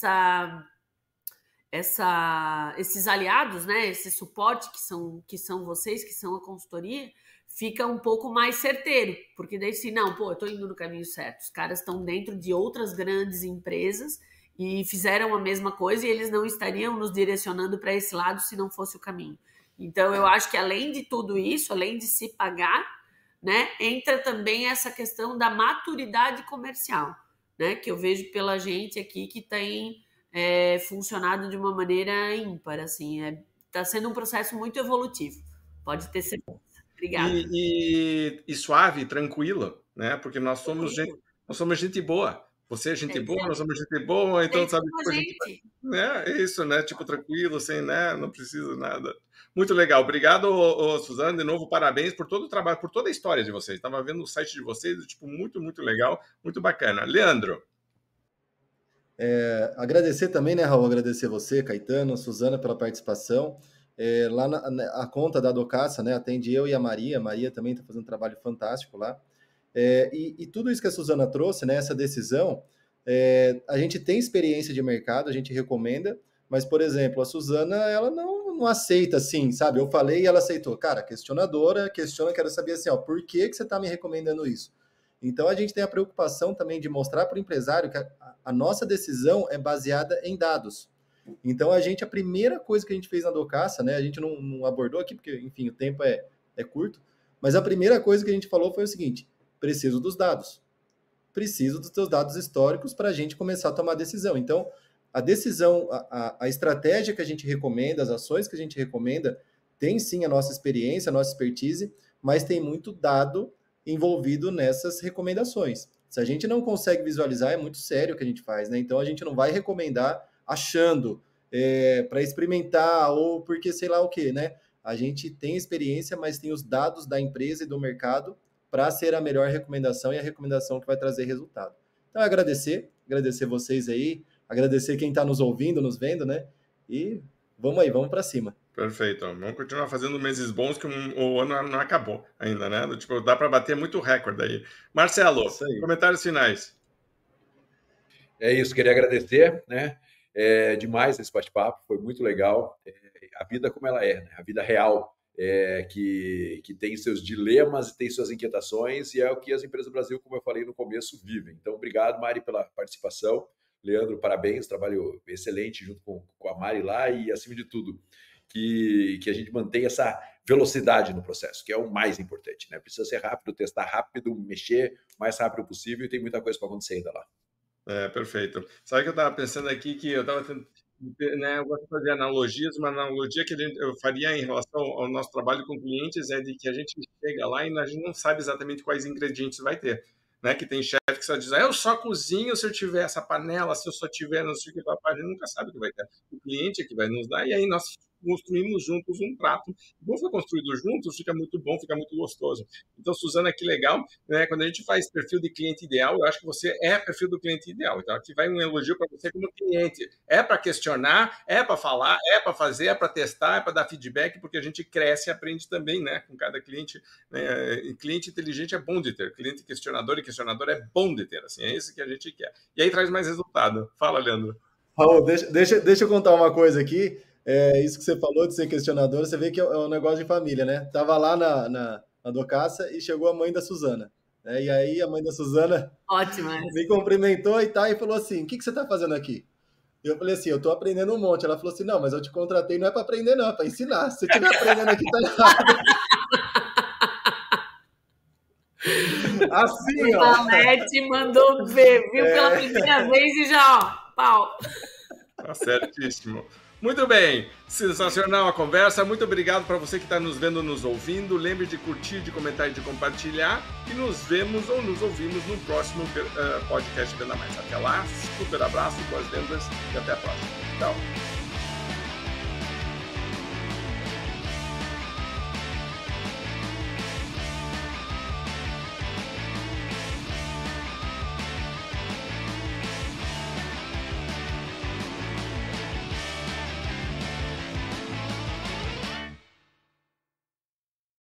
esses aliados, né? Esse suporte que são vocês, que são a consultoria, fica um pouco mais certeiro, porque daí se não, eu estou indo no caminho certo, os caras estão dentro de outras grandes empresas e fizeram a mesma coisa e eles não estariam nos direcionando para esse lado se não fosse o caminho. Então, eu acho que além de tudo isso, além de se pagar, né, entra também essa questão da maturidade comercial, né, que eu vejo pela gente aqui que tem funcionado de uma maneira ímpar, assim, está sendo um processo muito evolutivo, pode ter certeza. Obrigada. E suave, tranquilo, né? Porque nós somos gente boa. Você é gente boa, nós somos gente boa, então sabe tipo, é isso, né? Tipo tranquilo, sem, né? Não precisa nada. Muito legal. Obrigado, Suzana, de novo, parabéns por todo o trabalho, por toda a história de vocês. Estava vendo o site de vocês, tipo, muito, muito legal, muito bacana. Leandro. Agradecer também, né, Raul? Agradecer você, Caetano, Suzana, pela participação. Lá a conta da Docassa, né, atende eu e a Maria. A Maria também está fazendo um trabalho fantástico lá. E tudo isso que a Suzana trouxe, né, essa decisão, a gente tem experiência de mercado, a gente recomenda, mas, por exemplo, a Suzana, ela não aceita assim, sabe? Eu falei e ela aceitou. Cara, questionadora, quero saber assim, por que você está me recomendando isso? Então, a gente tem a preocupação também de mostrar para o empresário que a nossa decisão é baseada em dados. Então, a primeira coisa que a gente fez na Docassa, né, a gente não abordou aqui, porque, enfim, o tempo é curto, mas a primeira coisa que a gente falou foi o seguinte: preciso dos dados. Preciso dos teus dados históricos para a gente começar a tomar decisão. Então, a decisão, a estratégia que a gente recomenda, as ações que a gente recomenda, tem sim a nossa experiência, a nossa expertise, mas tem muito dado envolvido nessas recomendações. Se a gente não consegue visualizar, é muito sério o que a gente faz, né? Então, a gente não vai recomendar achando para experimentar ou porque sei lá o que, né? A gente tem experiência, mas tem os dados da empresa e do mercado para ser a melhor recomendação e a recomendação que vai trazer resultado. Então, agradecer vocês aí, agradecer quem está nos ouvindo, nos vendo, né? E vamos aí, vamos para cima. Perfeito. Vamos continuar fazendo meses bons, que o ano não acabou ainda, né? Tipo, dá para bater muito recorde aí. Marcelo, comentários finais. É isso, queria agradecer, né? demais esse bate-papo, foi muito legal. A vida como ela é, né? A vida real, que tem seus dilemas e tem suas inquietações, e é o que as empresas do Brasil, como eu falei no começo, vivem. Então, obrigado, Mari, pela participação. Leandro, parabéns, trabalho excelente junto com a Mari lá, e, acima de tudo, que a gente mantenha essa velocidade no processo, que é o mais importante, né? Precisa ser rápido, testar rápido, mexer o mais rápido possível, e tem muita coisa para acontecer ainda lá. Perfeito. Sabe que eu estava pensando aqui, que eu estava tentando, né, eu gosto de fazer analogias, uma analogia que eu faria em relação ao nosso trabalho com clientes é de que a gente chega lá e a gente não sabe exatamente quais ingredientes vai ter. Né, que tem chefe que só diz, eu só cozinho se eu tiver essa panela, se eu só tiver não sei o que, a gente nunca sabe o que vai ter. O cliente é que vai nos dar, e aí nós construímos juntos um prato. Quando foi construído juntos, fica muito bom, fica muito gostoso. Então, Suzana, que legal, né? Quando a gente faz perfil de cliente ideal, eu acho que você é perfil do cliente ideal. Então, aqui vai um elogio para você como cliente. É para questionar, é para falar, é para fazer, é para testar, é para dar feedback, porque a gente cresce e aprende também, né? Com cada cliente. Né? E cliente inteligente é bom de ter. Cliente questionador e questionador é bom de ter. Assim, é isso que a gente quer. E aí traz mais resultado. Fala, Leandro. Raul, deixa eu contar uma coisa aqui. Isso que você falou de ser questionador, você vê que é um negócio de família, né? Tava lá na Docaça e chegou a mãe da Suzana. Né? E aí a mãe da Suzana me cumprimentou e tal, e falou assim, o que você está fazendo aqui? E eu falei assim, eu estou aprendendo um monte. Ela falou assim, não, mas eu te contratei não é para aprender não, é para ensinar. Se você estiver aprendendo aqui, tá errado. Assim, ó. A Leti mandou ver, viu pela primeira vez e já, ó, pau. Tá certíssimo. Muito bem, sensacional a conversa. Muito obrigado para você que está nos vendo, nos ouvindo. Lembre de curtir, de comentar e de compartilhar. E nos vemos ou nos ouvimos no próximo podcast Venda Mais. Até lá, super abraço, boas vendas e até a próxima. Tchau.